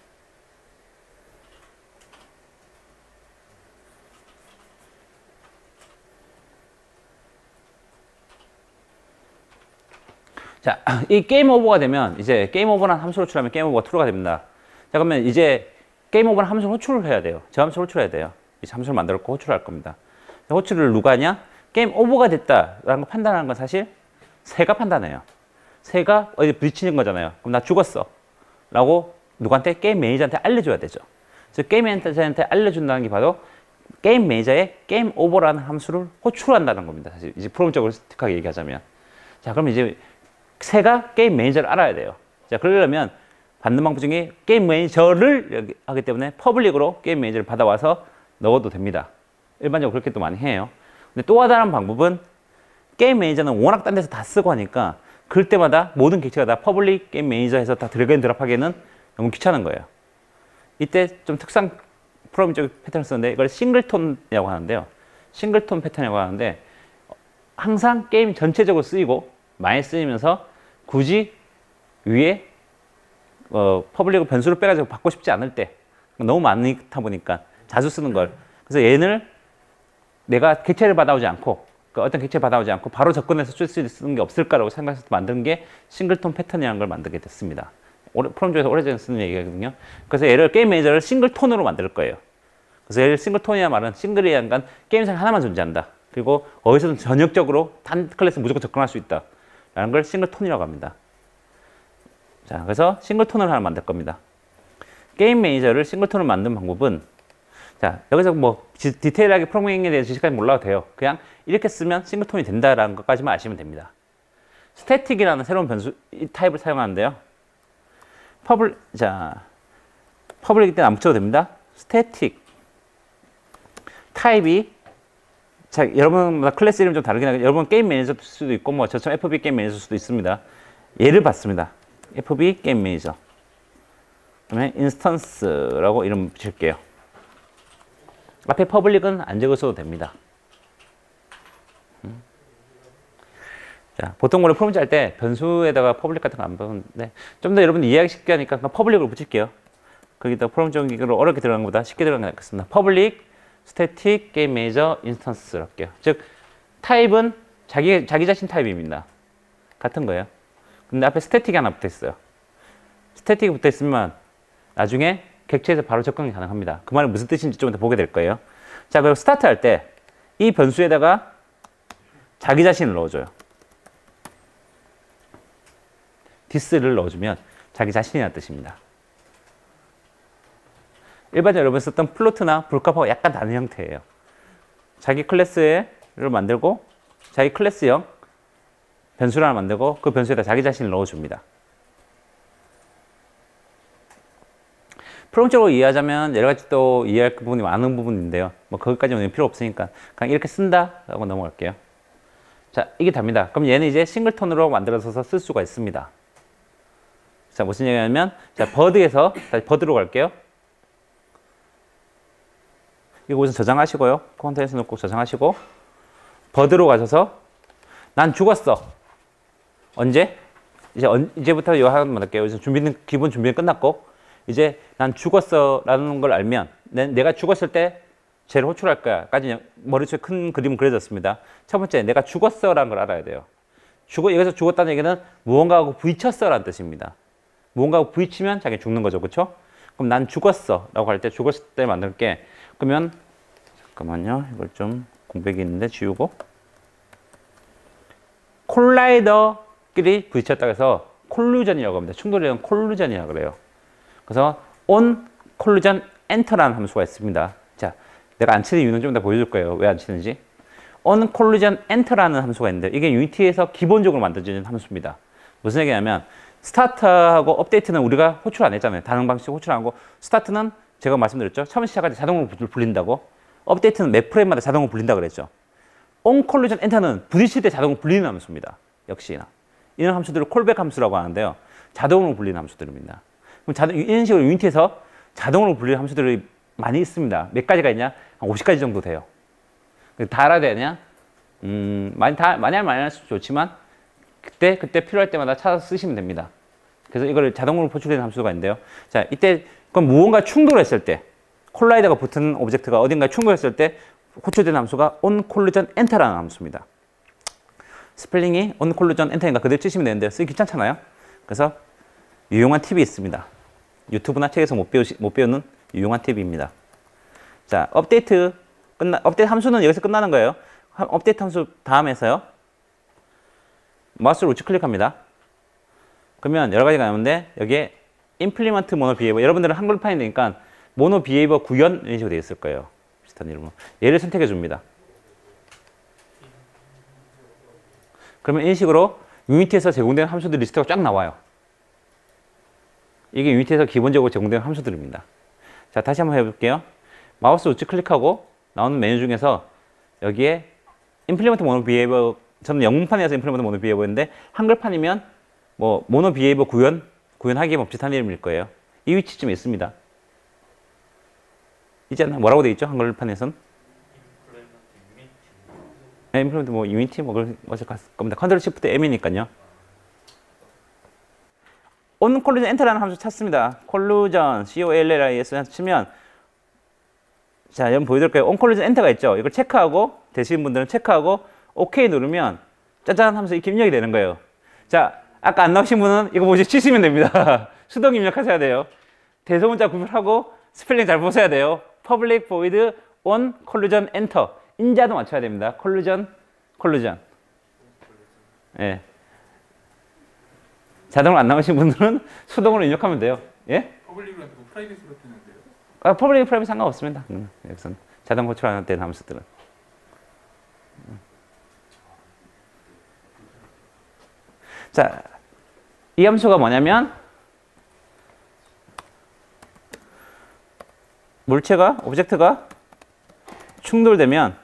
자, 이 게임 오버가 되면 이제 게임 오버라는 함수를 호출하면 게임 오버가 true가 됩니다. 자, 그러면 이제 게임 오버라는 함수를 호출을 해야 돼요. 저 함수를 호출해야 돼요. 이 함수를 만들었고 호출할 겁니다. 호출을 누가 하냐? 게임 오버가 됐다라는 걸 판단하는 건 사실 새가 판단해요. 새가 어디 부딪히는 거잖아요. 그럼 나 죽었어 라고 누구한테? 게임 매니저한테 알려줘야 되죠. 그래서 게임 매니저한테 알려준다는 게 바로 게임 매니저의 게임 오버라는 함수를 호출한다는 겁니다. 사실 이제 프롬적으로 스틱하게 얘기하자면. 자, 그럼 이제 새가 게임 매니저를 알아야 돼요. 자, 그러려면 받는 방법 중에 게임 매니저를 하기 때문에 퍼블릭으로 게임 매니저를 받아와서 넣어도 됩니다. 일반적으로 그렇게 또 많이 해요. 근데 또 다른 방법은 게임 매니저는 워낙 딴 데서 다 쓰고 하니까 그럴 때마다 모든 객체가 다 퍼블릭 게임 매니저에서 다 드래그 앤 드랍 하기에는 너무 귀찮은 거예요. 이때 좀 특상 프로그래밍적 패턴을 쓰는데 이걸 싱글톤이라고 하는데요. 싱글톤 패턴이라고 하는데 항상 게임 전체적으로 쓰이고 많이 쓰이면서 굳이 위에 퍼블릭 변수를 빼가지고 받고 싶지 않을 때 너무 많다 보니까 자주 쓰는 걸 그래서 얘를 내가 객체를 받아오지 않고 어떤 객체를 받아오지 않고 바로 접근해서 쓸 수 있는 게 없을까라고 생각해서 만든 게 싱글톤 패턴이라는 걸 만들게 됐습니다. 프롬 중에서 오래전에 쓰는 얘기거든요. 그래서 얘를 게임 매니저를 싱글톤으로 만들 거예요. 그래서 얘를 싱글톤이란 말은 싱글이란 건 게임상 하나만 존재한다. 그리고 어디서든 전역적으로 단 클래스 무조건 접근할 수 있다. 라는 걸 싱글톤이라고 합니다. 자, 그래서 싱글톤을 하나 만들 겁니다. 게임 매니저를 싱글톤으로 만든 방법은 자, 여기서 뭐 디테일하게 프로그래밍에 대해서 지식까지 몰라도 돼요. 그냥 이렇게 쓰면 싱글톤이 된다라는 것까지만 아시면 됩니다. 스태틱이라는 새로운 변수 이 타입을 사용하는데요. 퍼블릭 때는 안 붙여도 됩니다. 스태틱 타입이 자, 여러분마다 클래스 이름 좀 다르긴 하겠지만 여러분 게임 매니저 수도 있고 뭐 저처럼 FB 게임 매니저 수도 있습니다. 예를 봤습니다. FB 게임 매니저 그러면 인스턴스라고 이름 붙일게요. 앞에 퍼블릭은 안 적으셔도 됩니다. 자, 보통 원래 프롬 짤 때 변수에다가 퍼블릭 같은 거 안 보는데 좀 더 여러분들 이해하기 쉽게 하니까 그냥 퍼블릭으로 붙일게요. 거기다 프롬적으로 어렵게 들어간 것보다 쉽게 들어간 게 낫겠습니다. 퍼블릭 스태틱 게임 매니저 인스턴스를 할게요. 즉 타입은 자기 자신 타입입니다. 같은 거예요. 근데 앞에 스태틱이 하나 붙어 있어요. 스태틱이 붙어 있으면 나중에 객체에서 바로 접근이 가능합니다. 그 말이 무슨 뜻인지 좀 이따 보게 될 거예요. 자, 그리고 스타트 할 때 이 변수에다가 자기 자신을 넣어줘요. 디스를 넣어주면 자기 자신이라는 뜻입니다. 일반적으로 여러분 썼던 플로트나 불값하고 약간 다른 형태예요. 자기 클래스를 만들고 자기 클래스형 변수를 하나 만들고 그 변수에다 자기 자신을 넣어줍니다. 프롬적으로 이해하자면 여러 가지 또 이해할 부분이 많은 부분인데요. 뭐 거기까지는 필요 없으니까 그냥 이렇게 쓴다라고 넘어갈게요. 자, 이게 답니다. 그럼 얘는 이제 싱글톤으로 만들어서 쓸 수가 있습니다. 자, 무슨 얘기냐면 자, 버드에서 다시 버드로 갈게요. 이거 우선 저장하시고요. 콘텐츠 놓고 저장하시고 버드로 가셔서 난 죽었어. 언제? 이제부터 이거 하나 만들게요. 이제 기본 준비는 끝났고, 이제 난 죽었어라는 걸 알면, 내가 죽었을 때 쟤를 호출할 거야까지 머릿속에 큰 그림은 그려졌습니다. 첫 번째, 내가 죽었어라는 걸 알아야 돼요. 여기서 죽었다는 얘기는 무언가하고 부딪혔어라는 뜻입니다. 무언가하고 부딪히면 자기 죽는 거죠, 그렇죠? 그럼 난 죽었어라고 할 때 죽었을 때 만들게. 그러면 잠깐만요, 이걸 좀 공백이 있는데 지우고. 콜라이더끼리 부딪혔다고 해서 콜루전이라고 합니다. 충돌이란 콜루전이라고 그래요. 그래서 on collision enter라는 함수가 있습니다. 자, 내가 안 치는 이유는 좀 이따 보여줄 거예요. 왜 안 치는지. on collision enter라는 함수가 있는데 이게 유니티에서 기본적으로 만들어지는 함수입니다. 무슨 얘기냐면 스타트하고 업데이트는 우리가 호출 안 했잖아요. 다른 방식 호출 안 하고, 스타트는 제가 말씀드렸죠. 처음 시작할 때 자동으로 불린다고. 업데이트는 매 프레임마다 자동으로 불린다고 그랬죠. on collision enter는 부딪힐 때 자동으로 불리는 함수입니다. 역시나. 이런 함수들을 콜백 함수라고 하는데요. 자동으로 불리는 함수들입니다. 그럼 이런 식으로 유니티에서 자동으로 불리는 함수들이 많이 있습니다. 몇 가지가 있냐? 한 50가지 정도 돼요. 다 알아야 되냐? 많이 알면 많이 할수 좋지만 그때 필요할 때마다 찾아서 쓰시면 됩니다. 그래서 이걸 자동으로 포출되는 함수가 있는데요. 자, 이때 그럼 무언가 충돌했을 때, 콜라이더가 붙은 오브젝트가 어딘가에 충돌했을 때 호출되는 함수가 on collision enter라는 함수입니다. 스펠링이 on collision enter인가 그대로 치시면 되는데 쓰기 귀찮잖아요. 그래서 유용한 팁이 있습니다. 유튜브나 책에서 못 배우는 유용한 팁입니다. 자, 업데이트 함수는 여기서 끝나는 거예요. 업데이트 함수 다음에서요. 마우스를 우측 클릭합니다. 그러면 여러 가지가 나오는데 여기에 implement mono behavior, 여러분들은 한글판이 되니까 mono behavior 구현 이런 식으로 되어 있을 거예요. 비슷한 이름으로. 얘를 선택해 줍니다. 그러면 이런 식으로 유니티에서 제공되는 함수들 리스트가 쫙 나와요. 이게 유니티에서 기본적으로 제공되는 함수들입니다. 자, 다시 한번 해볼게요. 마우스 우측 클릭하고 나오는 메뉴 중에서 여기에 implement mono behavior, 저는 영문판이라서 implement mono behavior인데 한글판이면 뭐 mono behavior 구현하기에 뭐 비슷한 이름일 거예요. 이 위치쯤에 있습니다. 이제 뭐라고 되어 있죠? 한글판에선? implement 뭐 유니티 뭐 그럴 겁니다. 컨트롤 시프트 M이니까요. on collision enter라는 함수 찾습니다. collision COLLIS 치면, 자, 여러분 보여드릴게요. on collision enter가 있죠. 이걸 체크하고, 되시는 분들은 체크하고 OK 누르면 짜잔 하면서 이렇게 입력이 되는 거예요. 자, 아까 안 나오신 분은 이거 보시 치시면 됩니다. 수동 입력하셔야 돼요. 대소문자 구별하고 스펠링 잘 보셔야 돼요. public void on collision enter. 인자도 맞춰야 됩니다. collision. 예. 자동으로 안 나오신 분들은 수동으로 입력하면 돼요. 예? 퍼블릭으로 하고 프라이빗으로 뜨는데요. 퍼블릭 프라이빗 상관없습니다. 여기서는 자동 호출하는 때 함수들은. 자, 이 함수가 뭐냐면 오브젝트가 충돌되면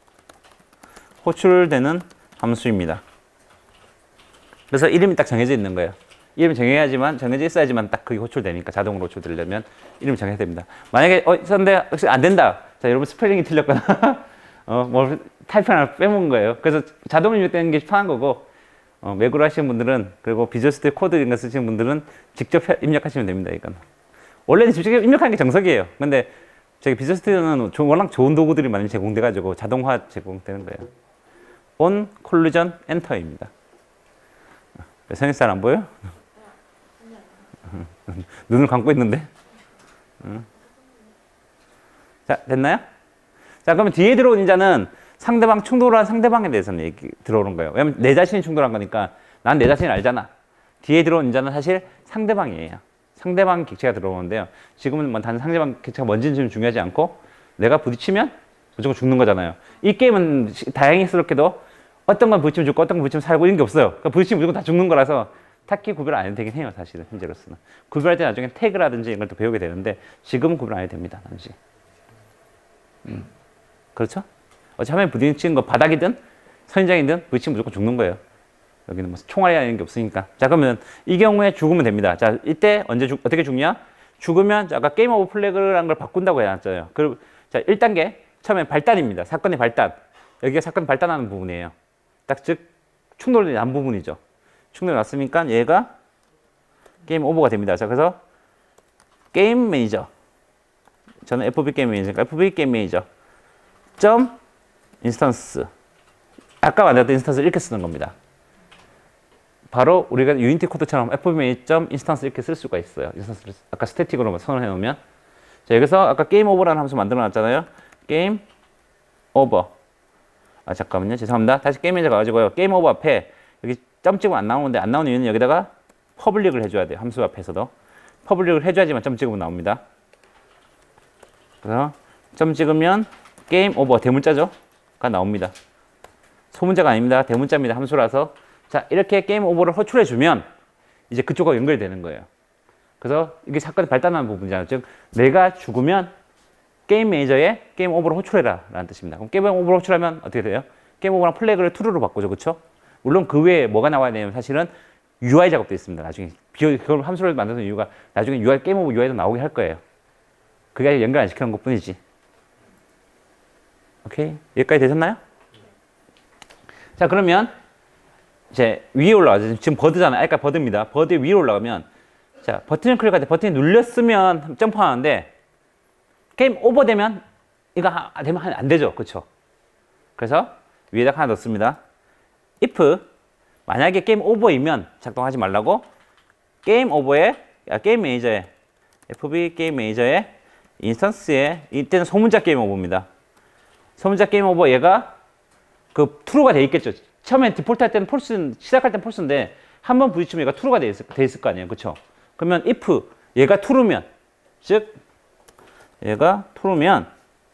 호출되는 함수입니다. 그래서 이름이 딱 정해져 있는 거예요. 이름이 정해져 있어야지만 딱 그게 호출되니까, 자동으로 호출되려면 이름이 정해야 됩니다. 만약에 있었는데 혹시 안 된다. 자, 여러분 스펠링이 틀렸거나 뭐 타이핑 하나 빼먹은 거예요. 그래서 자동 입력되는 게 편한 거고, 맥으로 하시는 분들은, 그리고 비주얼 스튜디오 코드 이런 거 쓰시는 분들은 직접 입력하시면 됩니다. 이건 원래는 직접 입력하는 게 정석이에요. 근데 저기 비주얼 스튜디오는 워낙 좋은 도구들이 많이 제공돼 가지고 자동화 제공되는 거예요. on collision enter입니다. 선생님 잘 안 보여? 눈을 감고 있는데. 자, 됐나요? 자, 그러면 뒤에 들어온 인자는 충돌한 상대방에 대해서는 들어오는 거예요. 왜냐면 내 자신이 충돌한 거니까 난 내 자신을 알잖아. 뒤에 들어온 인자는 사실 상대방이에요. 상대방 객체가 들어오는데요. 지금은 뭐 단 상대방 객체가 뭔지는 좀 중요하지 않고 내가 부딪히면 무조건 죽는 거잖아요. 이 게임은 다행스럽게도 어떤 건 부딪히면 죽고 어떤 건 부딪히면 살고 이런 게 없어요. 그러니까 부딪히면 무조건 다 죽는 거라서 딱히 구별 안 해도 되긴 해요. 사실은 현재로서는. 구별할 때 나중에 태그라든지 이런 걸 또 배우게 되는데 지금은 구별 안 해도 됩니다. 당시. 그렇죠? 어차피 화면에 부딪히는 거 바닥이든 선인장이든 부딪히면 무조건 죽는 거예요. 여기는 뭐 총알이나 이런 게 없으니까. 자, 그러면 이 경우에 죽으면 됩니다. 자, 이때 어떻게 죽냐? 죽으면 아까 게임 오브 플래그라는 걸 바꾼다고 해놨잖아요. 자, 1단계 처음에 발단입니다. 사건의 발단. 여기가 사건 발단하는 부분이에요. 딱 즉 충돌이 난 부분이죠. 충돌이 났으니까 얘가 게임 오버가 됩니다. 자, 그래서 게임 매니저. 저는 FB 게임 매니저니까 FB 게임 매니저. 점 인스턴스. 아까 만들었던 인스턴스를 이렇게 쓰는 겁니다. 바로 우리가 유니티 코드처럼 FB 매니저 점 인스턴스 이렇게 쓸 수가 있어요. 인스턴스를 아까 스태틱으로 선언해 놓으면. 자, 여기서 아까 게임 오버라는 함수 만들어 놨잖아요. 게임 오버. 아, 잠깐만요. 죄송합니다. 다시 게임 매니저 가가지고요. 게임 오버 앞에 여기 점 찍으면 안 나오는데 안 나오는 이유는 여기다가 퍼블릭을 해줘야 돼요. 함수 앞에서도. 퍼블릭을 해줘야지만 점 찍으면 나옵니다. 그래서 점 찍으면 게임 오버 대문자죠? 가 나옵니다. 소문자가 아닙니다. 대문자입니다. 함수라서. 자, 이렇게 게임 오버를 호출해주면 이제 그쪽과 연결되는 거예요. 그래서 이게 사건이 발단하는 부분이잖아요. 즉, 내가 죽으면 게임 매니저에 게임 오버를 호출해라 라는 뜻입니다. 그럼 게임 오버를 호출하면 어떻게 돼요? 게임 오버랑 플래그를 true로 바꾸죠. 그렇죠? 물론 그 외에 뭐가 나와야 되냐면 사실은 UI 작업도 있습니다. 나중에 그걸 함수를 만드는 이유가 나중에 UI 게임 오버 UI도 나오게 할 거예요. 그게 연결 안 시키는 것뿐이지. 오케이, 여기까지 되셨나요? 자, 그러면 이제 위에 올라가죠. 지금 버드잖아요. 아까 버드입니다. 버드 위에 올라가면 자, 버튼을 클릭할 때 버튼이 눌렸으면 점프하는데 게임 오버 되면 이거 되면 안 되죠. 그렇죠? 그래서 위에다가 하나 넣습니다. if 만약에 게임 오버이면 작동하지 말라고 게임 오버에 게임 매니저에 FB 게임 매니저에 인스턴스에 이때는 소문자 게임 오버입니다. 소문자 게임 오버 얘가 그 true가 돼 있겠죠. 처음에 디폴트 할 때는 폴스 시작할 때는 폴스인데 한 번 부딪히면 얘가 true가 돼 있을 거 아니에요. 그렇죠? 그러면 if 얘가 true면 즉 얘가 true면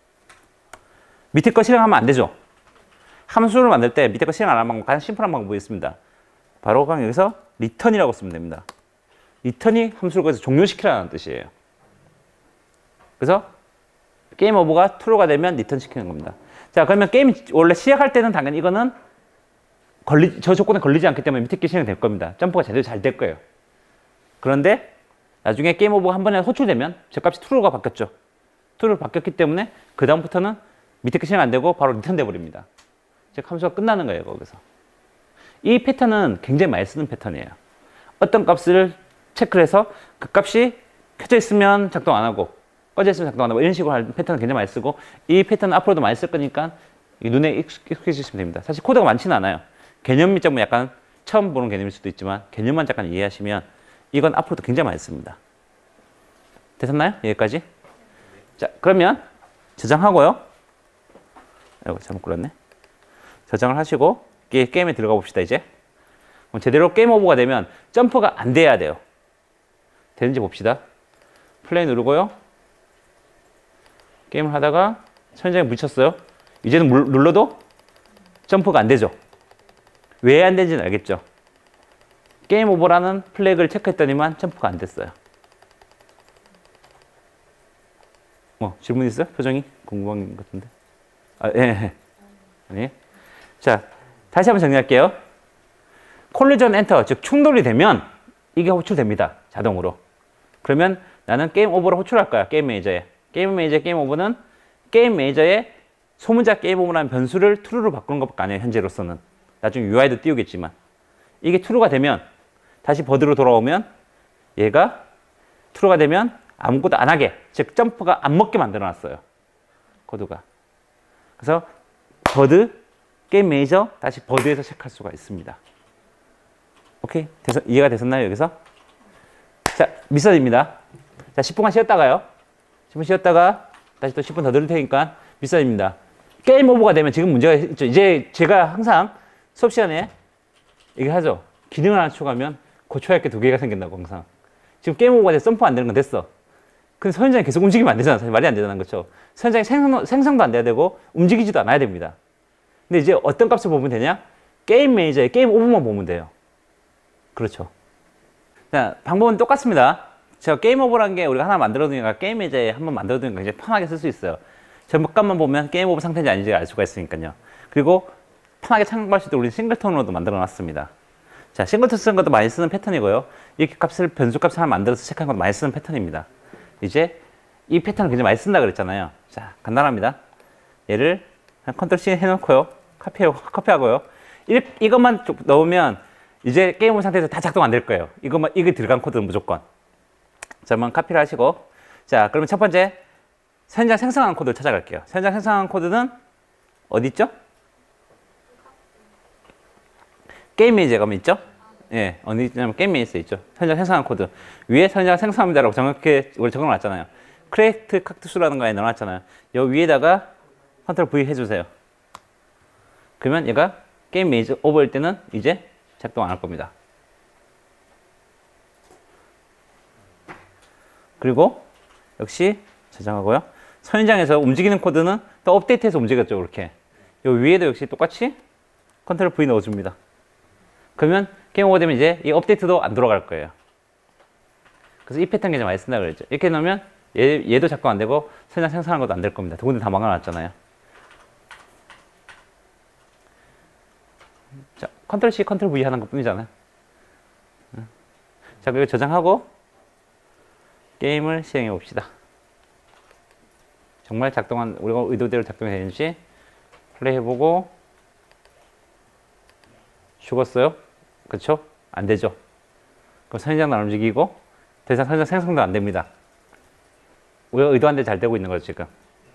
밑에 거 실행하면 안 되죠. 함수를 만들 때 밑에 거 실행 안 하는 방법 가장 심플한 방법이 있습니다. 바로 그냥 여기서 return이라고 쓰면 됩니다. return이 함수를 거기서 종료시키라는 뜻이에요. 그래서 게임 오버가 true가 되면 return 시키는 겁니다. 자, 그러면 게임 원래 시작할 때는 당연히 이거는 저 조건에 걸리지 않기 때문에 밑에 게 실행될 겁니다. 점프가 제대로 잘 될 거예요. 그런데 나중에 게임 오버가 한 번에 호출되면 저 값이 true가 바뀌었죠. true로 바뀌었기 때문에 그 다음부터는 밑에 게 실행 안 되고 바로 return 돼 버립니다. 즉 함수가 끝나는 거예요. 거기서. 이 패턴은 굉장히 많이 쓰는 패턴이에요. 어떤 값을 체크를 해서 그 값이 켜져 있으면 작동 안 하고 꺼져 있으면 작동 안 하고 이런 식으로 하는 패턴을 굉장히 많이 쓰고 이 패턴은 앞으로도 많이 쓸 거니까 눈에 익숙해지시면 됩니다. 사실 코드가 많지는 않아요. 개념 미점은 약간 처음 보는 개념일 수도 있지만 개념만 잠깐 이해하시면 이건 앞으로도 굉장히 많이 씁니다. 되셨나요? 여기까지? 자, 그러면 저장하고요. 아이고, 잘못 골랐네. 저장을 하시고 게임에 들어가 봅시다. 이제 그럼 제대로 게임 오버가 되면 점프가 안 돼야 돼요. 되는지 봅시다. 플레이 누르고요. 게임을 하다가 천장에 부딪혔어요. 이제는 눌러도 점프가 안 되죠. 왜 안 되는지는 알겠죠. 게임 오버라는 플래그를 체크했더니만 점프가 안 됐어요. 질문 있어요? 표정이 궁금한 것 같은데. 아, 예. 아니. 자, 다시 한번 정리할게요. 콜리전 엔터, 즉 충돌이 되면 이게 호출됩니다. 자동으로. 그러면 나는 게임 오버를 호출할 거야. 게임 매니저에. 게임 매니저의 게임 오버는 게임 매니저의 소문자 게임 오버라는 변수를 true로 바꾸는 것밖에 안 해요. 현재로서는. 나중에 UI도 띄우겠지만. 이게 true가 되면 다시 버드로 돌아오면 얘가 true가 되면 아무것도 안 하게, 즉 점프가 안 먹게 만들어 놨어요. 코드가. 그래서 버드, 게임 매니저, 다시 버드에서 체크할 수가 있습니다. 오케이? 이해가 되셨나요, 여기서? 자, 미션입니다. 자, 10분간 쉬었다가요. 10분 쉬었다가 다시 또 10분 더 들을 테니까 미션입니다. 게임 오버가 되면 지금 문제가 있죠. 이제 제가 항상 수업 시간에 얘기하죠. 기능을 하나 추가하면 고쳐야 할 게 두 개가 생긴다고 항상. 지금 게임 오버가 돼서 점프 안 되는 건 됐어. 근데 선현장이 계속 움직이면 안 되잖아. 사실 말이 안 되잖아. 그렇죠? 선현장이 생성도 안 돼야 되고 움직이지도 않아야 됩니다. 근데 이제 어떤 값을 보면 되냐? 게임 매니저의 게임 오버만 보면 돼요. 그렇죠. 자, 방법은 똑같습니다. 제가 게임 오버라는 게 우리가 하나 만들어두니까 게임 매니저에 한번 만들어두니까 이제 편하게 쓸 수 있어요. 제목값만 보면 게임 오버 상태인지 아닌지 알 수가 있으니까요. 그리고 편하게 참고할 수 있도록 우리 싱글톤으로도 만들어 놨습니다. 자, 싱글톤 쓰는 것도 많이 쓰는 패턴이고요. 이렇게 값을, 변수 값을 하나 만들어서 체크하는 것도 많이 쓰는 패턴입니다. 이제 이 패턴을 굉장히 많이 쓴다 그랬잖아요. 자, 간단합니다. 얘를 컨트롤 C 해놓고요. 카피하고요. 이것만 쭉 넣으면 이제 게임 온 상태에서 다 작동 안 될 거예요. 이거 들어간 코드는 무조건. 자, 한번 카피를 하시고. 자, 그러면 첫 번째 현장 생성한 코드를 찾아갈게요. 현장 생성한 코드는 어디 있죠? 게임 매니저에 가면 있죠? 예, 어디 있냐면 게임 매니저에 있죠. 현장 생성한 코드. 위에 현장 생성합니다라고 정확히 우리 적어놨잖아요. 크레이트 칵투스라는 거에 넣어놨잖아요. 여기 위에다가 컨트롤 V 해주세요. 그러면 얘가 게임 매니저 오버일 때는 이제 작동 안 할 겁니다. 그리고 역시 저장하고요. 선인장에서 움직이는 코드는 또 업데이트해서 움직였죠. 그렇게. 요 위에도 역시 똑같이 컨트롤 V 넣어줍니다. 그러면 게임 오버 되면 이제 이 업데이트도 안 돌아갈 거예요. 그래서 이 패턴 굉장히 많이 쓴다고 그랬죠. 이렇게 넣으면 얘도 작동 안 되고 선인장 생성하는 것도 안 될 겁니다. 두 군데 다 막아놨잖아요. 자, 컨트롤 C, 컨트롤 V 하는 것 뿐이잖아요. 자, 그리고 저장하고 게임을 시행해 봅시다. 정말 우리가 의도대로 작동이 되는지 플레이 해보고 죽었어요? 그쵸? 안 되죠. 그럼 선인장도 안 움직이고 더 이상 선인장 생성도 안 됩니다. 우리가 의도한 데 잘 되고 있는 거죠, 지금.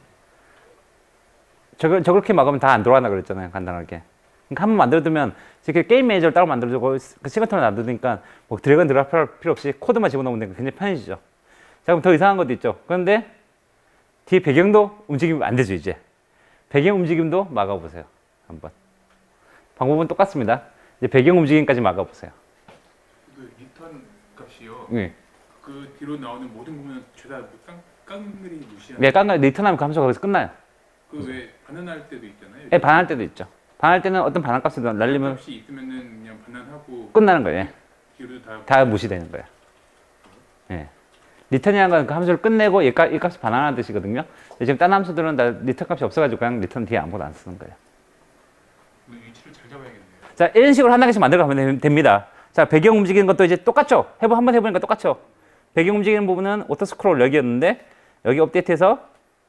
저렇게 막으면 다 안 돌아간다 그랬잖아요, 간단하게. 그러니까 한번 만들어두면 이렇게 게임 매니저를 따로 만들어두고 그 시그널을 놔두니까 뭐 드래곤 드랍 필요 없이 코드만 집어넣으면 되니까 굉장히 편해지죠. 자, 그럼 더 이상한 것도 있죠. 그런데 뒤에 배경도 움직이면 안 되죠, 이제. 배경 움직임도 막아보세요. 한번. 방법은 똑같습니다. 이제 배경 움직임까지 막아보세요. 그 리턴 값이요. 네. 그 뒤로 나오는 모든 부분은 죄다 깡그리 무시하는. 네, 깡그리 리턴하면 그 함수가 거기서 끝나요. 그 왜 반환할 때도 있잖아요. 네, 반할 때도 있죠. 반할 때는 어떤 반환값이 날리면 값이 있으면은 그냥 반환하고 끝나는 거예요. 뒤로 다 무시되는 거예요. 네. 리턴이라는 건 그 함수를 끝내고 이 값을 반환하는 뜻이거든요. 지금 딴 함수들은 다 리턴 값이 없어가지고 그냥 리턴 뒤에 아무것도 안 쓰는 거예요. 위치를 잘 잡아야겠네요. 자, 이런 식으로 하나 개씩 만들어가면 됩니다. 자, 배경 움직이는 것도 이제 똑같죠? 한번 해보니까 똑같죠? 배경 움직이는 부분은 오토 스크롤 여기였는데 여기 업데이트해서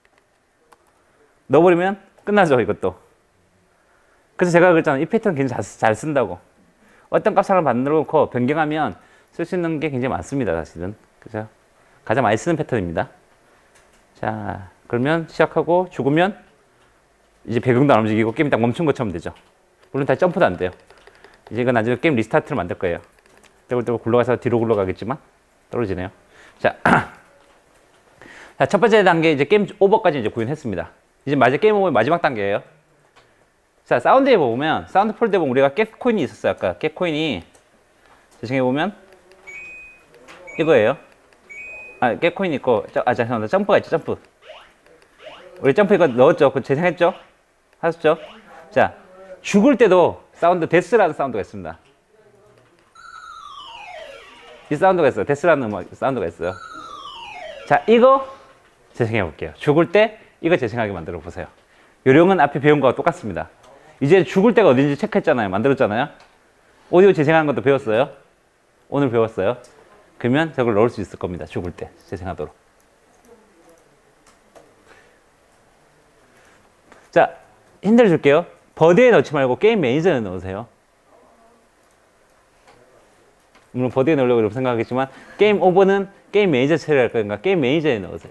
넣어버리면 끝나죠, 이것도. 그래서 제가 그랬잖아요. 이 패턴 굉장히 잘 쓴다고. 어떤 값 하나 만들어 놓고 변경하면 쓸 수 있는 게 굉장히 많습니다, 사실은. 그죠? 가장 많이 쓰는 패턴입니다. 자, 그러면 시작하고 죽으면 이제 배경도 안 움직이고 게임이 딱 멈춘 것처럼 되죠. 물론 다시 점프도 안 돼요. 이제 이건 나중에 게임 리스타트를 만들 거예요. 떼굴떼굴 굴러가서 뒤로 굴러가겠지만 떨어지네요. 자, 자, 첫 번째 단계 이제 게임 오버까지 이제 구현했습니다. 이제 게임 오버의 마지막 단계예요. 자, 사운드에 보면 사운드 폴더에 보면 우리가 겟코인이 있었어요. 아까 겟코인이 재생해 보면 이거예요. 아, 겟코인이 있고 잠깐만, 점프가 있죠. 점프. 우리 점프 이거 넣었죠. 그 재생했죠. 하셨죠. 자, 죽을 때도 사운드 데스라는 사운드가 있습니다. 이 사운드가 있어요. 데스라는 사운드가 있어요. 자, 이거 재생해 볼게요. 죽을 때 이거 재생하게 만들어 보세요. 요령은 앞에 배운 거와 똑같습니다. 이제 죽을 때가 어딘지 체크했잖아요. 만들었잖아요. 오디오 재생하는 것도 배웠어요. 오늘 배웠어요. 그러면 저걸 넣을 수 있을 겁니다. 죽을 때 재생하도록. 자, 힌트를 줄게요. 버드에 넣지 말고 게임 매니저에 넣으세요. 물론 버드에 넣으려고 여러분 생각하겠지만 게임 오버는 게임 매니저 처리할 거니까 게임 매니저에 넣으세요.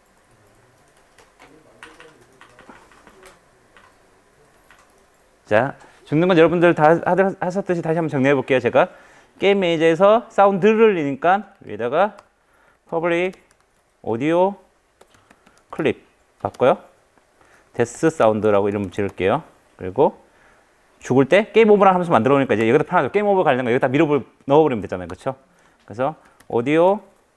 자, 죽는 건 여러분들 다 하셨듯이 다시 한번 정리해 볼게요. 제가 게임 매니저에서 사운드를 넣으니까 위에다가 퍼블릭 오디오 클립 바꿔요. 데스 사운드라고 이름 지을게요. 그리고 죽을 때 게임 오버라는 함수 만들어 놓으니까 이제 여기다 편하죠. 게임 오버 관련 거 여기다 넣어버리면 되잖아요. 그렇죠? 그래서 오디오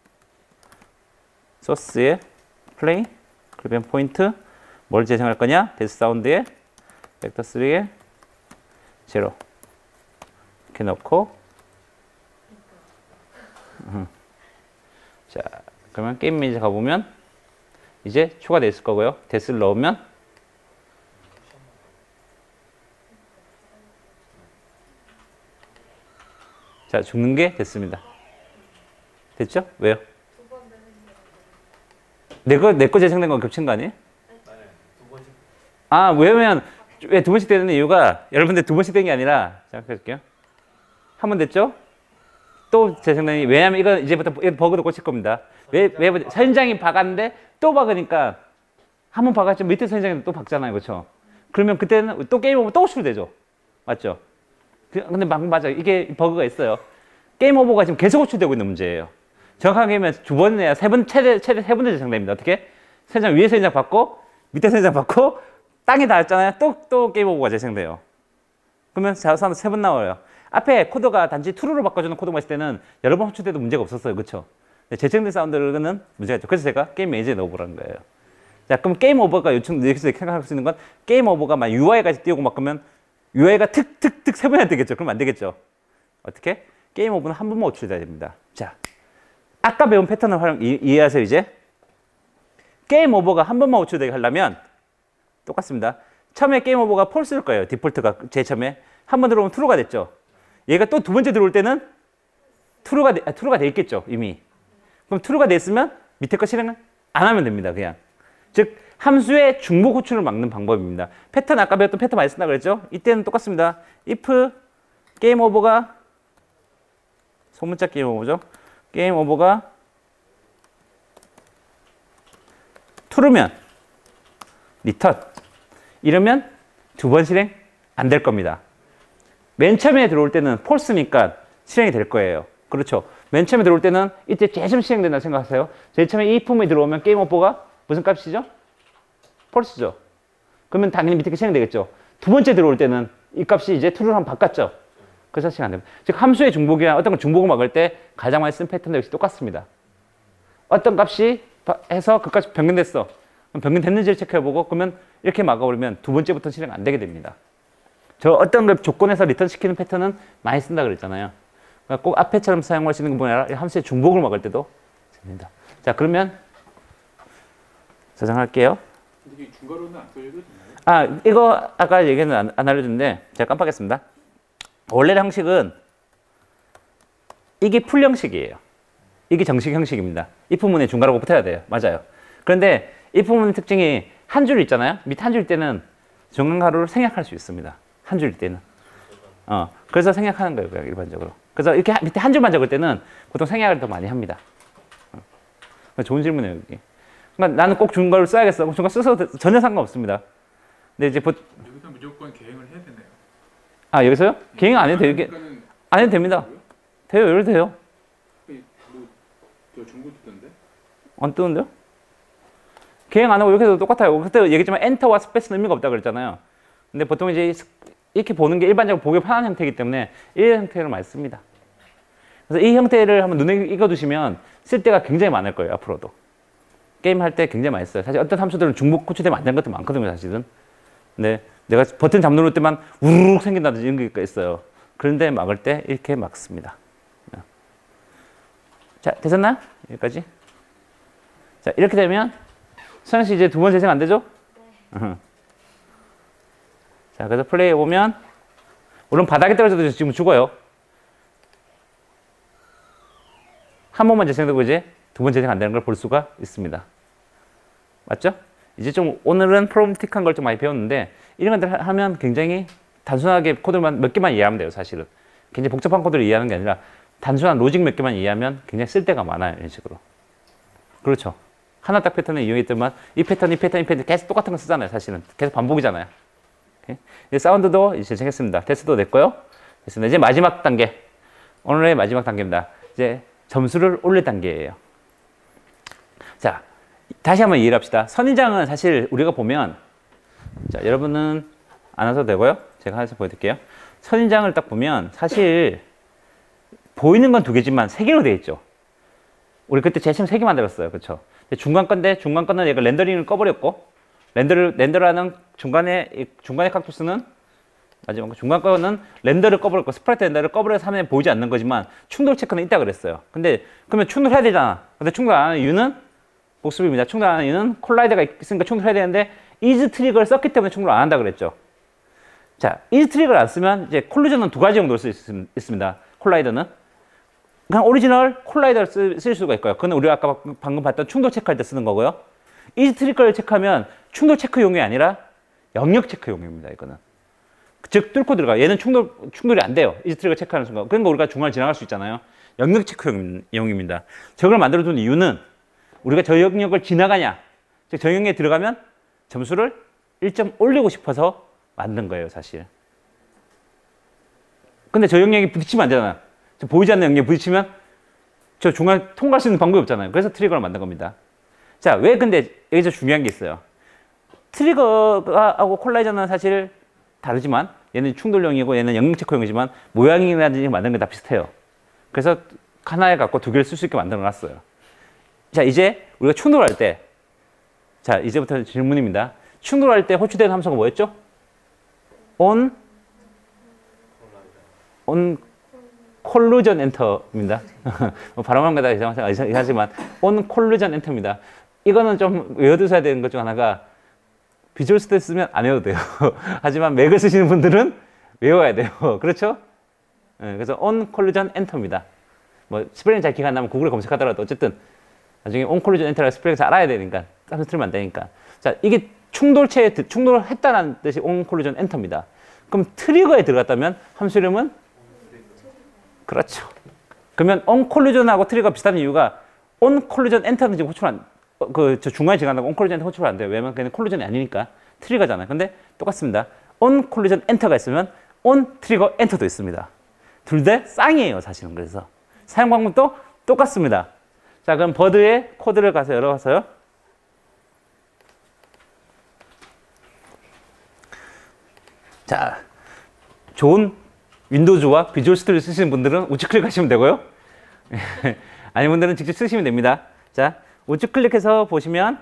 소스에 플레이 그리고 포인트 뭘 재생할 거냐? 데스 사운드에 벡터 3에 0 이렇게 넣고 자, 그러면 게임 매니저 가보면 이제 추가되어 있을 거고요. 데스를 넣으면 자, 죽는 게 됐습니다. 됐죠? 왜요? 내 거 재생된 건 겹친 거 아니에요? 아, 왜냐면 왜 두 번씩 되는 이유가 여러분들 두 번씩 된 게 아니라 생각해 줄게요. 한번 됐죠? 또 재생되니, 왜냐면 이건 이제부터 버그도 고칠 겁니다. 왜 선인장이 박았는데 또 박으니까 한 번 박았죠. 밑에 선인장이 또 박잖아요. 그렇죠? 그러면 그때는 또 게임 오버 또 호출되죠. 맞죠? 근데 맞아. 이게 버그가 있어요. 게임 오버가 지금 계속 호출되고 있는 문제예요. 정확하게 하면 두 번이나 세 번, 최대 세 번째 재생됩니다. 어떻게? 선인장 위에 선인장 받고 밑에 선인장 받고 땅에 닿았잖아요. 또 게임 오버가 재생돼요. 그러면 자산은 세 번 나와요. 앞에 코드가 단지 true로 바꿔주는 코드가 있을 때는 여러 번 호출돼도 문제가 없었어요. 그렇죠? 재생된 사운드는 문제가 있죠. 그래서 제가 게임 매니저에 넣어보라는 거예요. 자, 그럼 게임 오버가 여기서 생각할 수 있는 건 게임 오버가 막 UI까지 띄우고 막 그러면 UI가 틱틱틱 세 번이 안 되겠죠. 그럼 안 되겠죠. 어떻게? 게임 오버는 한 번만 호출돼야 됩니다. 자, 아까 배운 패턴을 이해하세요. 이제 게임 오버가 한 번만 호출되게 하려면 똑같습니다. 처음에 게임 오버가 폴스일 거예요. 디폴트가 제일 처음에 한 번 들어오면 true가 됐죠. 얘가 또 두 번째 들어올 때는 true가 돼 있겠죠. 이미. 그럼 true가 됐으면 밑에 거 실행을 안 하면 됩니다. 그냥. 즉 함수의 중복 호출을 막는 방법입니다. 패턴 아까 배웠던 패턴 많이 쓴다고 그랬죠? 이때는 똑같습니다. if 게임 오버가 소문자 게임 오버죠. 게임 오버가 true면 return. 이러면 두 번 실행 안 될 겁니다. 맨 처음에 들어올 때는 false니까 실행이 될 거예요. 그렇죠. 맨 처음에 들어올 때는 이때 제일 처음 실행된다고 생각하세요. 제일 처음에 이 품이 들어오면 게임 오버가 무슨 값이죠? false죠. 그러면 당연히 밑에 게 실행되겠죠. 두 번째 들어올 때는 이 값이 이제 true로 한번 바꿨죠. 그래서 실행 안 됩니다. 즉 함수의 중복이나 어떤 걸 중복을 막을 때 가장 많이 쓴 패턴도 역시 똑같습니다. 어떤 값이 해서 그 값이 변경됐어. 그럼 변경됐는지를 체크해보고 그러면 이렇게 막아버리면 두 번째부터 실행 안 되게 됩니다. 저 어떤 걸 조건에서 리턴 시키는 패턴은 많이 쓴다 그랬잖아요. 그러니까 꼭 앞에처럼 사용할 수 있는 거 아니라 함수의 중복을 막을 때도 됩니다. 자, 그러면 저장할게요. 근데 이게 중괄호는 안 써줘도 되나요? 아, 이거 아까 얘기는 안 알려줬는데 제가 깜빡했습니다. 원래 형식은 이게 풀 형식이에요. 이게 정식 형식입니다. 이 부분에 중괄호가 붙어야 돼요. 맞아요. 그런데 이 부분의 특징이 한 줄 있잖아요. 밑 한 줄 때는 중괄호를 생략할 수 있습니다. 한 줄일 때는. 그래서 생략하는 거예요. 그냥 일반적으로. 그래서 이렇게 밑에 한 줄만 적을 때는 보통 생략을 더 많이 합니다. 좋은 질문이에요. 여기. 그러니까 나는 꼭 중괄호를 써야겠어. 중괄호 써서 전혀 상관없습니다. 근데 이제 여기서 무조건 계행을 해야 되네요. 아, 여기서요? 계행 안 해도 돼요. 그러니까는 안 해도 됩니다. 돼요. 이래도 돼요. 저 중국 뜨던데? 안 뜨는데요? 계행 안 하고 이렇게 해도 똑같아요. 그때 얘기했지만 엔터와 스페이스는 의미가 없다고 그랬잖아요. 근데 보통 이제 이렇게 보는 게 일반적으로 보기 편한 형태이기 때문에 이 형태를 많이 씁니다. 그래서 이 형태를 한번 눈에 익어두시면 쓸 때가 굉장히 많을 거예요. 앞으로도. 게임 할 때 굉장히 많이 써요. 사실 어떤 함수들은 중복 호출되면 안 되는 것도 많거든요. 사실은. 근데 내가 버튼 잠 누를 때만 우르륵 생긴다든지 이런 게 있어요. 그런데 막을 때 이렇게 막습니다. 자, 되셨나요? 여기까지. 자, 이렇게 되면 서영 씨 이제 두 번 재생 안 되죠? 네. 자, 그래서 플레이해 보면 물론 바닥에 떨어져도 지금 죽어요. 한 번만 재생되고 이제 두 번 재생 안 되는 걸 볼 수가 있습니다. 맞죠? 이제 좀 오늘은 프로그래틱한 걸 좀 많이 배웠는데 이런 것들 하면 굉장히 단순하게 코드만 몇 개만 이해하면 돼요. 사실은 굉장히 복잡한 코드를 이해하는 게 아니라 단순한 로직 몇 개만 이해하면 굉장히 쓸 데가 많아요. 이런 식으로. 그렇죠. 하나 딱 패턴을 이용했더만 이 패턴 계속 똑같은 거 쓰잖아요. 사실은 계속 반복이잖아요. 오케이? 사운드도 이제 재생했습니다. 테스트도 냈고요. 됐습니다. 이제 마지막 단계. 오늘의 마지막 단계입니다. 이제 점수를 올릴 단계예요. 자, 다시 한번 이해를 합시다. 선인장은 사실 우리가 보면, 자, 여러분은 안 하셔도 되고요. 제가 하나씩 보여드릴게요. 선인장을 딱 보면 사실 보이는 건 두 개지만 세 개로 되어 있죠. 우리 그때 제심 세 개 만들었어요. 그렇죠? 중간 건데 중간 거는 얘가 렌더링을 꺼버렸고 렌더라는 중간의 칵투스는 마지막 중간 거는 렌더를 꺼버렸고 스프라이트 렌더를 꺼버려서 화면에 보이지 않는 거지만 충돌 체크는 있다 그랬어요. 근데 그러면 충돌해야 되잖아. 근데 충돌 안 하는 이유는 복습입니다. 충돌 안 하는 이유는 콜라이더가 있으니까 충돌해야 되는데 이즈 트리거를 썼기 때문에 충돌 안 한다 그랬죠. 자, 이즈 트리거를 안 쓰면 이제 콜리전은 두 가지 정도로 쓸 수 있습니다. 콜라이더는 그냥 오리지널 콜라이더를 쓸 수가 있고요. 그건 우리가 아까 방금 봤던 충돌 체크할 때 쓰는 거고요. 이즈 트리거를 체크하면 충돌 체크용이 아니라 영역 체크용입니다. 이거는. 즉 뚫고 들어가. 얘는 충돌이 안 돼요. 이지 트리거 체크하는 순간. 그러니까 우리가 중간을 지나갈 수 있잖아요. 영역 체크용입니다. 저걸 만들어둔 이유는 우리가 저 영역을 지나가냐, 즉 저 영역에 들어가면 점수를 1점 올리고 싶어서 만든 거예요, 사실. 근데 저 영역에 부딪히면 안 되잖아. 저 보이지 않는 영역에 부딪히면 저 중간 통과할 수 있는 방법이 없잖아요. 그래서 트리거를 만든 겁니다. 자, 왜 근데 여기서 중요한 게 있어요. 트리거하고 콜라이저는 사실 다르지만 얘는 충돌형이고 얘는 영역 체크용이지만 모양이라든지 만드는 게 다 비슷해요. 그래서 하나에 갖고 두 개를 쓸 수 있게 만들어 놨어요. 자, 이제 우리가 충돌할 때, 자, 이제부터 질문입니다. 충돌할 때 호출되는 함수가 뭐였죠? on collision enter입니다. 발음한 거다 이상하지만 on collision enter입니다. 이거는 좀 외워두셔야 되는 것 중 하나가 비주얼 스태트 쓰면 안 외워도 돼요. 하지만 맥을 쓰시는 분들은 외워야 돼요. 그렇죠? 그래서 on collision enter입니다. 뭐 스펠링 잘 기억 안 나면 구글에 검색하더라도 어쨌든 나중에 on collision enter라는 스펠링 잘 알아야 되니까 딴짓 틀면 안 되니까. 자, 이게 충돌을 했다는 뜻이 on collision enter입니다. 그럼 트리거에 들어갔다면 함수 이름은 그렇죠. 그러면 on collision하고 트리거가 비슷한 이유가 on collision enter는 지금 호출 저 중간에 지나간다고 on collision enter 호출 안 돼요. 왜냐면 그냥 콜리전이 아니니까 트리거잖아요. 근데 똑같습니다. on collision enter가 있으면 on trigger enter도 있습니다. 둘 다 쌍이에요, 사실은. 그래서 사용 방법도 똑같습니다. 자, 그럼 버드의 코드를 가서 열어봐서요. 자, 좋은 윈도우즈와 비주얼 스튜디오 쓰시는 분들은 우측 클릭하시면 되고요. 아닌 분들은 직접 쓰시면 됩니다. 자, 우측 클릭해서 보시면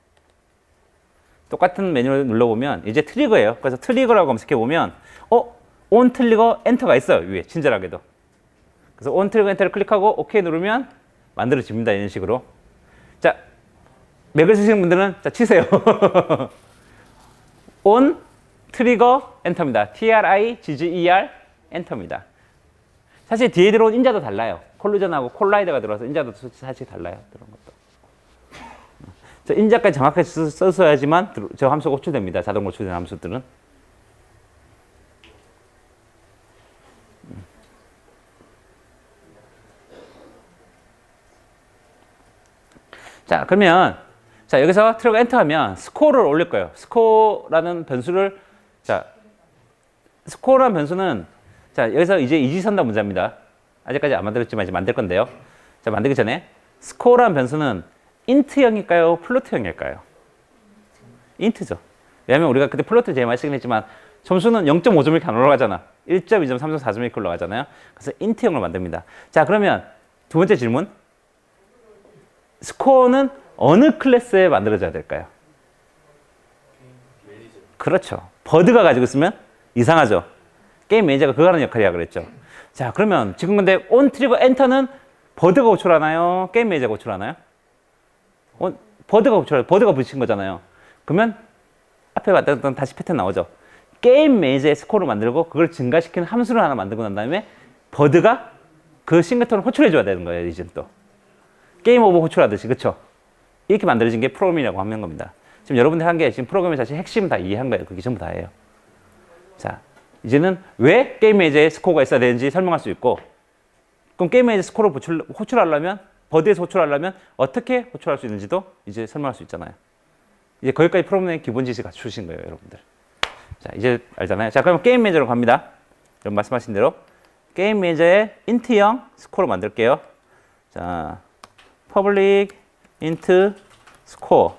똑같은 메뉴를 눌러보면 이제 트리거예요. 그래서 트리거라고 검색해보면 on 트리거 엔터가 있어요. 위에 친절하게도. 그래서 on 트리거 엔터를 클릭하고 OK 누르면 만들어집니다. 이런 식으로. 자, 맥을 쓰시는 분들은 자, 치세요. on 트리거 엔터입니다. TRIGGER 엔터입니다. 사실 뒤에 들어온 인자도 달라요. 콜루전하고 콜라이더가 들어와서 인자도 사실 달라요. 그런 것도. 저 인자까지 정확하게 써서야지만 저 함수가 호출됩니다. 자동 호출된 함수들은. 자, 그러면 자, 여기서 트리거 엔터하면 스코어를 올릴 거예요. 스코어라는 변수를 자, 스코어라는 변수는 자, 여기서 이제 이지선다 문제입니다. 아직까지 안 만들었지만 이제 만들 건데요. 자, 만들기 전에 스코어라는 변수는 인트형일까요? 플로트형일까요? 인트죠. 왜냐하면 우리가 그때 플로트 제일 많이 쓰긴 했지만 점수는 0.5점 이렇게 안 올라가잖아. 1점, 2점, 3점, 4점 이렇게 올라가잖아요. 그래서 인트형을 만듭니다. 자, 그러면 두 번째 질문. 스코어는 어느 클래스에 만들어져야 될까요? 그렇죠. 버드가 가지고 있으면 이상하죠. 게임 매니저가 그거 하는 역할이야 그랬죠. 자, 그러면 지금 근데 on 트리거 엔터는 버드가 호출하나요? 게임 매니저가 호출하나요? 버드가 호출하나요? 버드가 붙인 거잖아요. 그러면 앞에 만들었던 다시 패턴 나오죠. 게임 매니저의 스코어를 만들고 그걸 증가시키는 함수를 하나 만들고 난 다음에 버드가 그 싱글턴을 호출해 줘야 되는 거예요. 이제 또 게임 오버 호출하듯이. 그렇죠? 이렇게 만들어진 게 프로그램이라고 하는 겁니다. 지금 여러분들 한 게 지금 프로그램의 사실 핵심 다 이해한 거예요. 그게 전부 다예요. 자, 이제는 왜 게임 매니저에 스코어가 있어야 되는지 설명할 수 있고, 그럼 게임 매니저 스코어를 호출하려면, 버드에서 호출하려면 어떻게 호출할 수 있는지도 이제 설명할 수 있잖아요. 이제 거기까지 프로그램의 기본 지식 갖추신 거예요, 여러분들. 자, 이제 알잖아요. 자, 그럼 게임 매니저로 갑니다. 여러분 말씀하신 대로 게임 매니저의 int형 스코어를 만들게요. 자, public int score.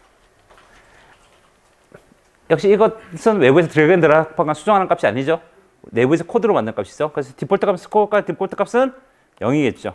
역시 이것은 외부에서 드래그 앤 드랍한 수정하는 값이 아니죠. 내부에서 코드로 만든 값이 있어. 그래서 디폴트 값 스코어가 디폴트 값은 0이겠죠.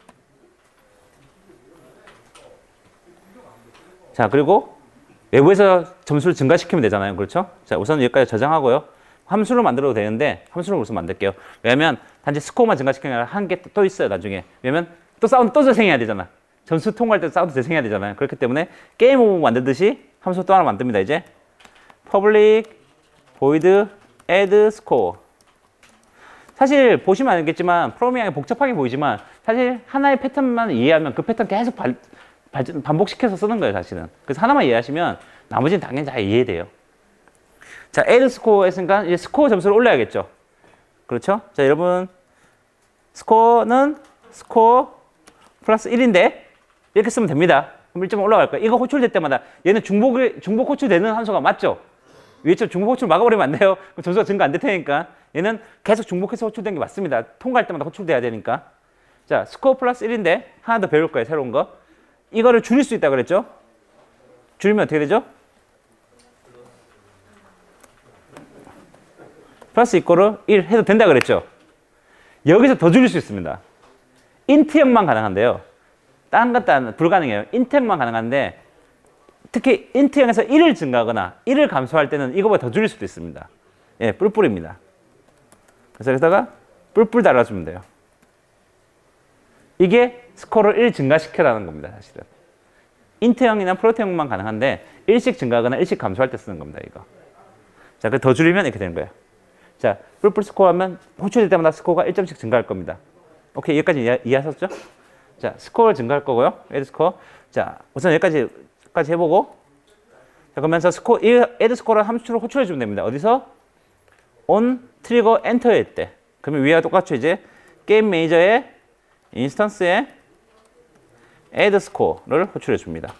자, 그리고 외부에서 점수를 증가시키면 되잖아요. 그렇죠? 자, 우선 여기까지 저장하고요. 함수를 만들어도 되는데 함수를 우선 만들게요. 왜냐면 단지 스코어만 증가시키는 게 아니라 한 개 또 있어요. 나중에. 왜냐면 또 사운드 또 재생해야 되잖아. 점수 통과할 때 사운드 재생해야 되잖아요. 그렇기 때문에 게임 오버 만들듯이 함수 또 하나 만듭니다. 이제 public void add score. 사실 보시면 알겠지만 프로그래밍이 복잡하게 보이지만 사실 하나의 패턴만 이해하면 그 패턴 계속 반복시켜서 쓰는 거예요, 사실은. 그래서 하나만 이해하시면 나머지는 당연히 다 이해돼요. 자, add 스코어 했으니까 이제 스코어 점수를 올려야겠죠. 그렇죠? 자, 여러분 스코어는 스코어 플러스 1인데 이렇게 쓰면 됩니다. 그럼 1점 올라갈 거예요. 이거 호출될 때마다 얘는 중복 호출되는 함수가 맞죠? 위에처럼 중복 호출 막아버리면 안 돼요. 그럼 점수가 증가 안 될 테니까 얘는 계속 중복해서 호출된 게 맞습니다. 통과할 때마다 호출돼야 되니까. 자, 스코어 플러스 1인데 하나 더 배울 거예요. 새로운 거. 이거를 줄일 수 있다 그랬죠? 줄이면 어떻게 되죠? 플러스 이꼬르 1 해도 된다 그랬죠? 여기서 더 줄일 수 있습니다. 인트형만 가능한데요. 다른 것도 불가능해요. 인트형만 가능한데 특히 인트형에서 1을 증가하거나 1을 감소할 때는 이거보다 더 줄일 수도 있습니다. 예, 뿔뿔입니다. 그래서 여기다가 뿔뿔 달아주면 돼요. 이게 스코어를 1 증가시켜라는 겁니다. 사실은. 인트형이나 플로트형만 가능한데 1씩 증가하거나 1씩 감소할 때 쓰는 겁니다. 이거. 자, 그 더 줄이면 이렇게 되는 거예요. 자, 뿔뿔 스코어 하면 호출될 때마다 스코어가 1점씩 증가할 겁니다. 오케이, 여기까지 이해하셨죠? 자, 스코어를 증가할 거고요. 애드 스코어. 자, 우선 여기까지 해보고. 자, 그러면서 애드 스코어를 함수로 호출해 주면 됩니다. 어디서? on 트리거 엔터일 때. 그러면 위와 똑같이 이제 게임 매니저의 인스턴스에 애드 스코어를 호출해 줍니다.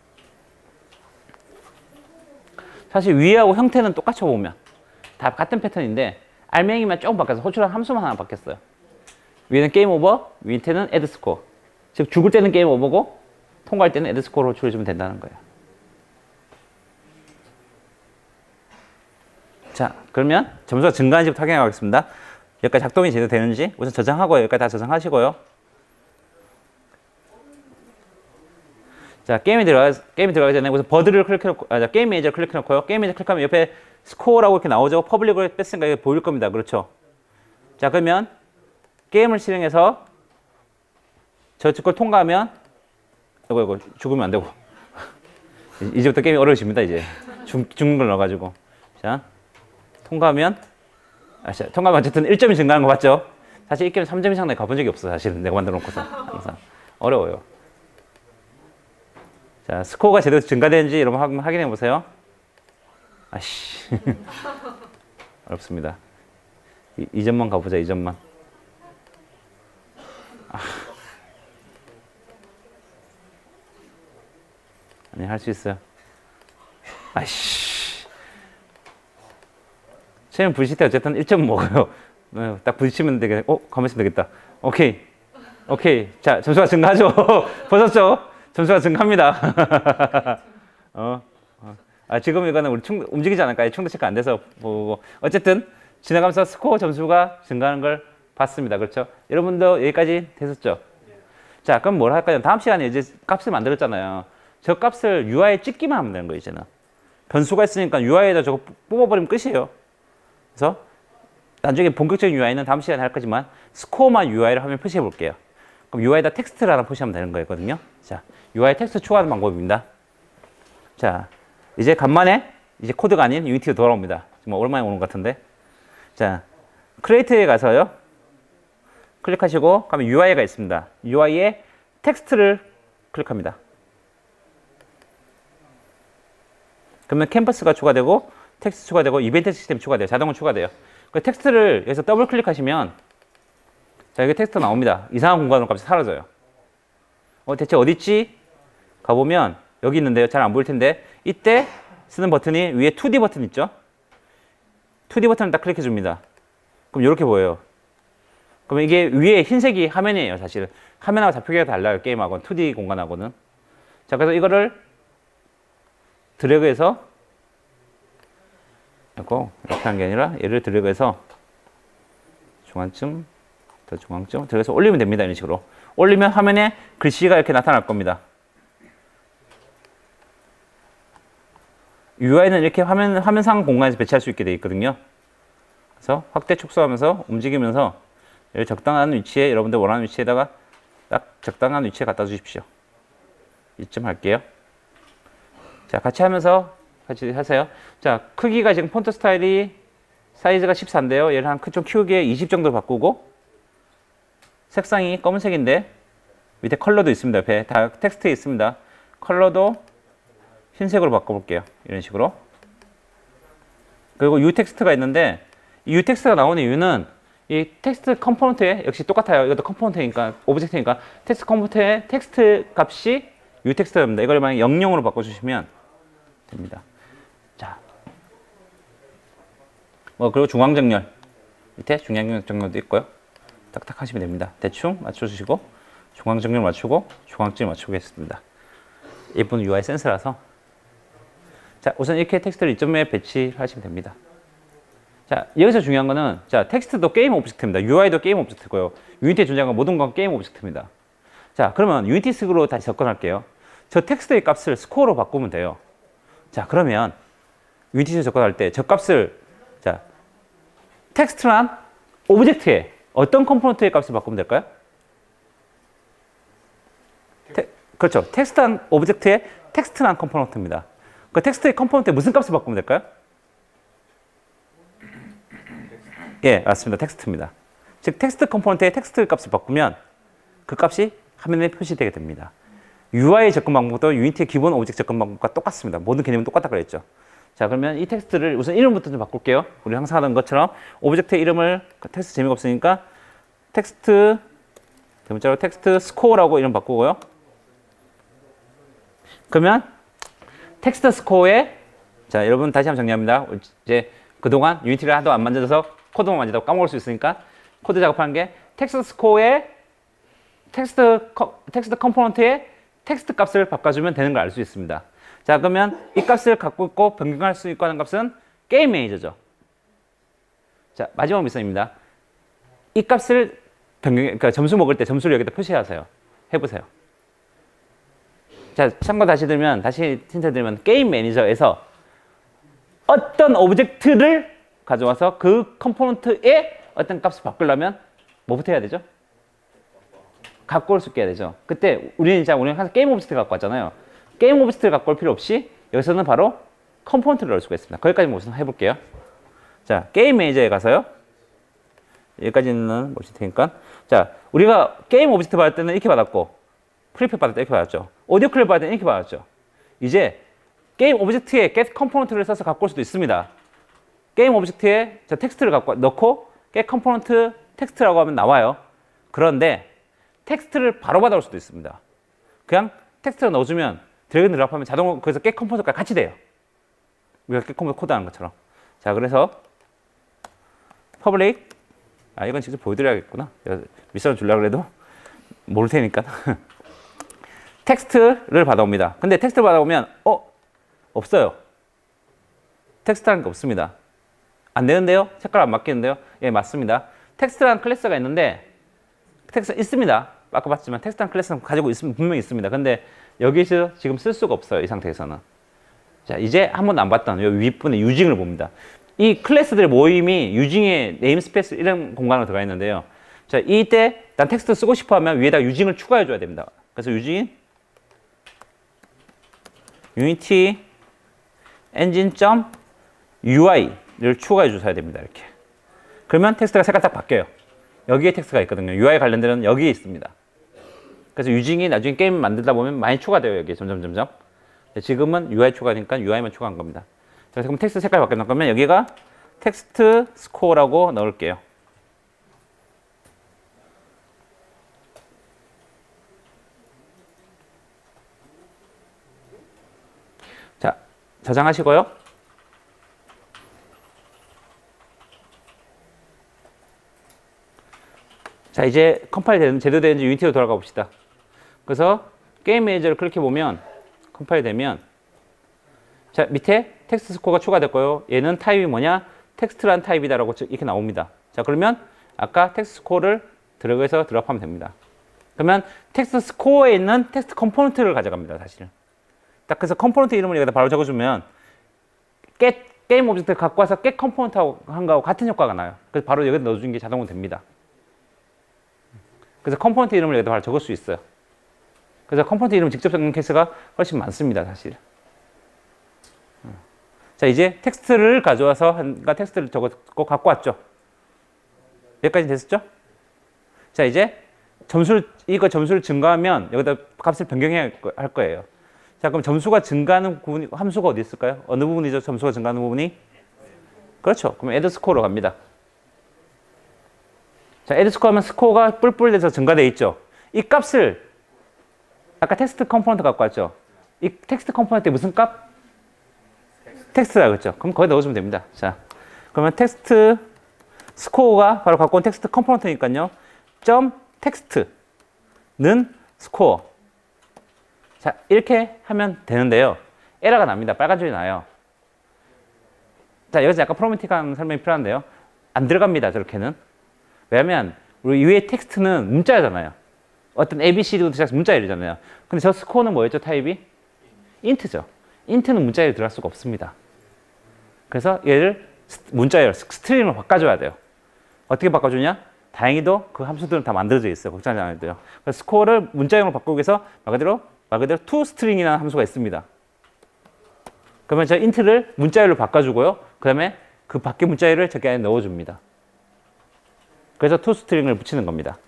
사실 위하고 형태는 똑같이 보면 다 같은 패턴인데 알맹이만 조금 바뀌어서 호출한 함수만 하나 바뀌었어요. 위에는 게임 오버, 밑에는 애드 스코어. 즉 죽을 때는 게임 오버고 통과할 때는 애드 스코어를 호출해 주면 된다는 거예요. 자, 그러면 점수가 증가한지부터 확인해 가겠습니다. 여기까지 작동이 제대로 되는지 우선 저장하고요. 여기까지 다 저장하시고요. 자, 게임에 들어가기 전에 우선 버드를 클릭해놓고, 게임 매니저 클릭해놓고요. 게임 매니저 클릭하면 옆에 스코어라고 이렇게 나오죠. 퍼블릭을 뺐으니까 이게 보일 겁니다. 그렇죠? 자, 그러면 게임을 실행해서 걸 통과하면, 이거 죽으면 안 되고. 이제부터 게임이 어려워집니다. 이제 죽는 걸 넣어가지고. 자, 통과하면 어쨌든 1점이 증가하는 거 맞죠? 사실 이 게임 3점 이상 내가 가본 적이 없어. 사실은 내가 만들어 놓고서 항상 어려워요. 자, 스코어가 제대로 증가되는지 여러분 한번 확인해 보세요. 아씨 어렵습니다. 이 점만 가보자. 이 점만. 아니, 할 수 있어요. 아이씨. 체험 부딪힐 때 어쨌든 1점 먹어요. 딱 부딪히면 되게, 가만히 있으면 되겠다. 오케이. 자, 점수가 증가하죠? 보셨죠? 점수가 증가합니다. 지금 이거는 우리 움직이지 않을까요? 충돌 체크 안 돼서 보고. 어쨌든, 지나가면서 스코어 점수가 증가하는 걸 봤습니다. 그렇죠? 여러분도 여기까지 되셨죠? 자, 그럼 뭘 할까요? 다음 시간에 이제 값을 만들었잖아요. 저 값을 UI에 찍기만 하면 되는 거예요, 이제는. 변수가 있으니까 UI에다 저거 뽑아버리면 끝이에요. 그래서 나중에 본격적인 UI는 다음 시간에 할 거지만 스코어만 UI를 화면 표시해 볼게요. 그럼 UI에다 텍스트를 하나 표시하면 되는 거거든요. 자, UI 텍스트 추가하는 방법입니다. 자, 이제 간만에 이제 코드가 아닌 유니티로 돌아옵니다. 정말 오랜만에 오는 것 같은데. 자, 크리에이트에 가서요. 클릭하시고 그러면 UI가 있습니다. UI에 텍스트를 클릭합니다. 그러면 캔버스가 추가되고 텍스트 추가되고 이벤트 시스템 추가돼요. 자동으로 추가돼요. 그 텍스트를 여기서 더블 클릭하시면 자, 여기 텍스트 나옵니다. 이상한 공간으로 값이 사라져요. 대체 어디 있지? 가보면 여기 있는데요. 잘 안 보일 텐데 이때 쓰는 버튼이 위에 2D 버튼 있죠? 2D 버튼을 딱 클릭해 줍니다. 그럼 이렇게 보여요. 그러면 이게 위에 흰색이 화면이에요. 사실은 화면하고 좌표기가 달라요. 게임하고는 2D 공간하고는. 자, 그래서 이거를 드래그해서 이렇게 한 게 아니라 얘를 드래그해서 중앙쯤 더 중앙쯤 드래그해서 올리면 됩니다. 이런 식으로 올리면 화면에 글씨가 이렇게 나타날 겁니다. UI는 이렇게 화면상 공간에서 배치할 수 있게 되어 있거든요. 그래서 확대 축소하면서 움직이면서 적당한 위치에 여러분들 원하는 위치에다가 딱 적당한 위치에 갖다 주십시오. 이쯤 할게요. 자, 같이 하면서 같이 하세요. 자, 크기가 지금 폰트 스타일이 사이즈가 14인데요. 얘를 좀 키우게 20 정도 바꾸고 색상이 검은색인데 밑에 컬러도 있습니다. 옆에 다 텍스트에 있습니다. 컬러도 흰색으로 바꿔볼게요. 이런 식으로. 그리고 uText가 있는데 이 uText가 나오는 이유는 이 텍스트 컴포넌트에 역시 똑같아요. 이것도 컴포넌트니까 오브젝트니까 텍스트 컴포넌트에 텍스트 값이 uText가 됩니다. 이걸 만약 00으로 바꿔주시면 됩니다. 자, 그리고 중앙정렬 밑에 중앙정렬도 있고요. 딱딱 하시면 됩니다. 대충 맞춰주시고 중앙정렬 맞추고 중앙점을 맞추겠습니다. 예쁜 UI 센서라서. 자, 우선 이렇게 텍스트를 이점에 배치하시면 됩니다. 자, 여기서 중요한 거는, 자, 텍스트도 게임 오브젝트입니다. UI도 게임 오브젝트고요. 유니티에 존재하는 모든 건 게임 오브젝트입니다. 자, 그러면 유니티식으로 다시 접근할게요. 저 텍스트의 값을 스코어로 바꾸면 돼요. 자, 그러면 유니티식으로 접근할 때 저 값을, 자, 텍스트란 오브젝트에 어떤 컴포넌트의 값을 바꾸면 될까요? 그렇죠. 텍스트란 오브젝트에 텍스트란 컴포넌트입니다. 그 텍스트의 컴포넌트에 무슨 값을 바꾸면 될까요? 예, 맞습니다. 텍스트입니다. 즉, 텍스트 컴포넌트에 텍스트 값을 바꾸면 그 값이 화면에 표시되게 됩니다. UI 접근 방법도 유니티의 기본 오브젝트 접근 방법과 똑같습니다. 모든 개념은 똑같다 그랬죠. 자, 그러면 이 텍스트를 우선 이름부터 좀 바꿀게요. 우리 항상 하던 것처럼 오브젝트의 이름을, 텍스트 재미가 없으니까 텍스트, 대문자로 텍스트 스코어라고 이름 바꾸고요. 그러면 텍스트 스코어에, 자, 여러분 다시 한번 정리합니다. 이제 그동안 유니티를 하도 안 만져서 코드만 만지다가 까먹을 수 있으니까 코드 작업하는 게 텍스트 스코어에 텍스트 컴포넌트에 텍스트 값을 바꿔주면 되는 걸 알 수 있습니다. 자, 그러면 이 값을 갖고 있고 변경할 수 있고 하는 값은 게임 매니저죠. 자, 마지막 미션입니다. 이 값을 그러니까 점수 먹을 때 점수를 여기다 표시하세요. 해보세요. 자, 참고 다시 들면, 다시 힌트 드리면 게임 매니저에서 어떤 오브젝트를 가져와서 그 컴포넌트에 어떤 값을 바꾸려면 뭐부터 해야 되죠? 갖고 올 수 있게 해야 되죠. 그때 우리는 항상 게임 오브젝트 갖고 왔잖아요. 게임 오브젝트를 갖고 올 필요 없이 여기서는 바로 컴포넌트를 넣을 수가 있습니다. 거기까지 우선 해볼게요. 자, 게임 매니저에 가서요. 여기까지는 멋있을 테니까. 자, 우리가 게임 오브젝트 받을 때는 이렇게 받았고, 프리팹 받을 때 이렇게 받았죠. 오디오 클립 받을 때는 이렇게 받았죠. 이제 게임 오브젝트에 get 컴포넌트를 써서 갖고 올 수도 있습니다. 게임 오브젝트에 저 텍스트를 갖고 넣고 get 컴포넌트 텍스트라고 하면 나와요. 그런데 텍스트를 바로 받아올 수도 있습니다. 그냥 텍스트를 넣어주면 드래그 드랍하면 자동으로 거기서 get 컴포넌트가 같이 돼요. 우리가 get 컴포넌트 코드하는 것처럼. 자, 그래서 public, 이건 직접 보여드려야겠구나. 미션을 주려고 해도 모를 테니까. 텍스트를 받아옵니다. 근데 텍스트를 받아오면 없어요. 텍스트라는 게 없습니다. 안 되는데요? 색깔 안 바뀌는데요? 예, 맞습니다. 텍스트라는 클래스가 있는데 텍스트 있습니다. 아까 봤지만 텍스트라는 클래스는 가지고 있으면 분명히 있습니다. 근데 여기서 지금 쓸 수가 없어요. 이 상태에서는. 자, 이제 한 번도 안 봤던 이 윗분의 유징을 봅니다. 이 클래스들의 모임이 유징의 네임스페이스 이런 공간으로 들어가 있는데요. 자, 이때 난 텍스트 쓰고 싶어 하면 위에다 유징을 추가해 줘야 됩니다. 그래서 유징 유니티 engine.ui를 추가해 주셔야 됩니다. 이렇게. 그러면 텍스트가 색깔 딱 바뀌어요. 여기에 텍스트가 있거든요. UI 관련된 여기에 있습니다. 그래서 유징이 나중에 게임 만들다 보면 많이 추가돼요. 여기에 점점. 지금은 UI 추가니까 UI만 추가한 겁니다. 그래서 그럼 텍스트 색깔 바뀌는 거면 여기가 텍스트 스코어라고 넣을게요. 자, 저장하시고요. 자, 이제 컴파일 되는, 제대로 되는지 유니티로 돌아가 봅시다. 그래서 게임 매니저를 클릭해 보면 컴파일 되면 자, 밑에 텍스트 스코어가 추가됐고요. 얘는 타입이 뭐냐? 텍스트란 타입이다라고 이렇게 나옵니다. 자, 그러면 아까 텍스트 스코어를 드래그해서 드랍하면 됩니다. 그러면 텍스트 스코어에 있는 텍스트 컴포넌트를 가져갑니다. 사실은. 딱 그래서 컴포넌트 이름을 여기다 바로 적어주면 게임 오브젝트를 갖고 와서 get 컴포넌트하고 한 거하고 같은 효과가 나요. 그래서 바로 여기다 넣어주는 게 자동으로 됩니다. 그래서 컴포넌트 이름을 여기다 바로 적을 수 있어요. 그래서 컴포넌트 이름 직접 적는 케이스가 훨씬 많습니다. 사실. 자, 이제 텍스트를 가져와서 텍스트를 적었고 갖고 왔죠. 여기까지 됐었죠? 자, 이제 점수를 증가하면 여기다 값을 변경해야 할 거예요. 자, 그럼 점수가 증가하는 부분이, 함수가 어디 있을까요? 어느 부분이죠? 점수가 증가하는 부분이? 그렇죠. 그럼 add score로 갑니다. 자, add score 하면 스코어가 뿔뿔 돼서 증가되어 있죠. 이 값을 아까 텍스트 컴포넌트 갖고 왔죠. 이 텍스트 컴포넌트에 무슨 값? 텍스트라 그랬죠. 그럼 거기 넣어주면 됩니다. 자, 그러면 텍스트 스코어가 바로 갖고 온 텍스트 컴포넌트니까요. 점 텍스트는 스코어. 자, 이렇게 하면 되는데요. 에러가 납니다. 빨간 줄이 나요. 자, 여기서 약간 프로그래밍한 설명이 필요한데요. 안 들어갑니다. 저렇게는. 왜냐하면 우리 위에 텍스트는 문자잖아요. 어떤 ABC도 시작해서 문자열이잖아요. 근데 저 스코어는 뭐였죠? 타입이? 인트죠. 인트는 문자열이 들어갈 수가 없습니다. 그래서 얘를 문자열, 스트링으로 바꿔줘야 돼요. 어떻게 바꿔주냐? 다행히도 그 함수들은 다 만들어져 있어요. 걱정하지 않아도 돼요. 그래서 스코어를 문자형으로 바꾸기 위해서 말 그대로 toString이라는 함수가 있습니다. 그러면 저 인트를 문자열로 바꿔주고요. 그 다음에 그 밖에 문자열을 저기 안에 넣어줍니다. 그래서 toString을 붙이는 겁니다.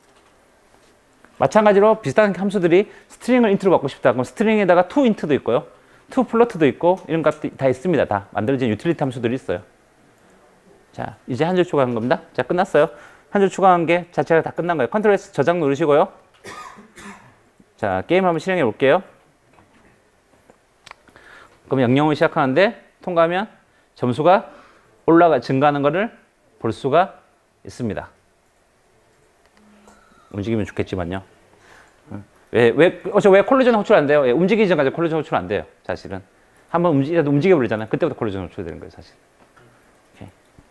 마찬가지로 비슷한 함수들이 스트링을 인트로 바꾸고 싶다. 그럼 스트링에다가 toint도 있고요. toFloat도 있고 이런 값들이 다 있습니다. 다 만들어진 유틸리티 함수들이 있어요. 자, 이제 한 줄 추가한 겁니다. 자, 끝났어요. 한 줄 추가한 게 자체가 다 끝난 거예요. 컨트롤 S 저장 누르시고요. 자, 게임 한번 실행해 볼게요. 그럼 영영을 시작하는데 통과하면 점수가 증가하는 것을 볼 수가 있습니다. 움직이면 좋겠지만요. 왜 콜리전 호출 안 돼요? 왜 움직이기 전까지 콜리전 호출 안 돼요, 사실은. 한번 움직여 버리잖아요. 그때부터 콜리전 호출이 되는 거예요, 사실. 오케이.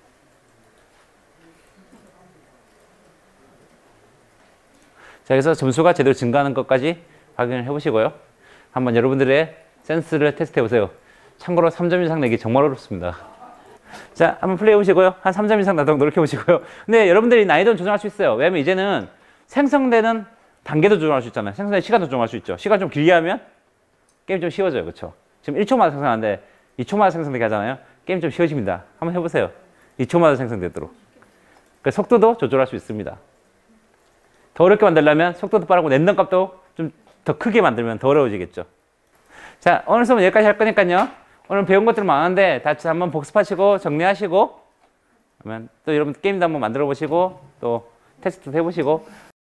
자, 그래서 점수가 제대로 증가하는 것까지 확인을 해보시고요. 한번 여러분들의 센스를 테스트 해보세요. 참고로 3점 이상 내기 정말 어렵습니다. 자, 한번 플레이 해보시고요. 한 3점 이상 나도록 노력해보시고요. 근데 여러분들이 난이도는 조정할 수 있어요. 왜냐면 이제는 생성되는 단계도 조정할 수 있잖아요. 생성되는 시간도 조정할 수 있죠. 시간 좀 길게 하면 게임 좀 쉬워져요. 그렇죠? 지금 1초마다 생성하는데 2초마다 생성되게 하잖아요. 게임 좀 쉬워집니다. 한번 해보세요. 2초마다 생성되도록. 그래서 속도도 조절할 수 있습니다. 더 어렵게 만들려면 속도도 빠르고 랜덤 값도 좀 더 크게 만들면 더 어려워지겠죠. 자, 오늘 수업은 여기까지 할 거니까요. 오늘 배운 것들 많은데 다시 한번 복습하시고 정리하시고 그러면 또 여러분 게임도 한번 만들어 보시고 또 테스트도 해보시고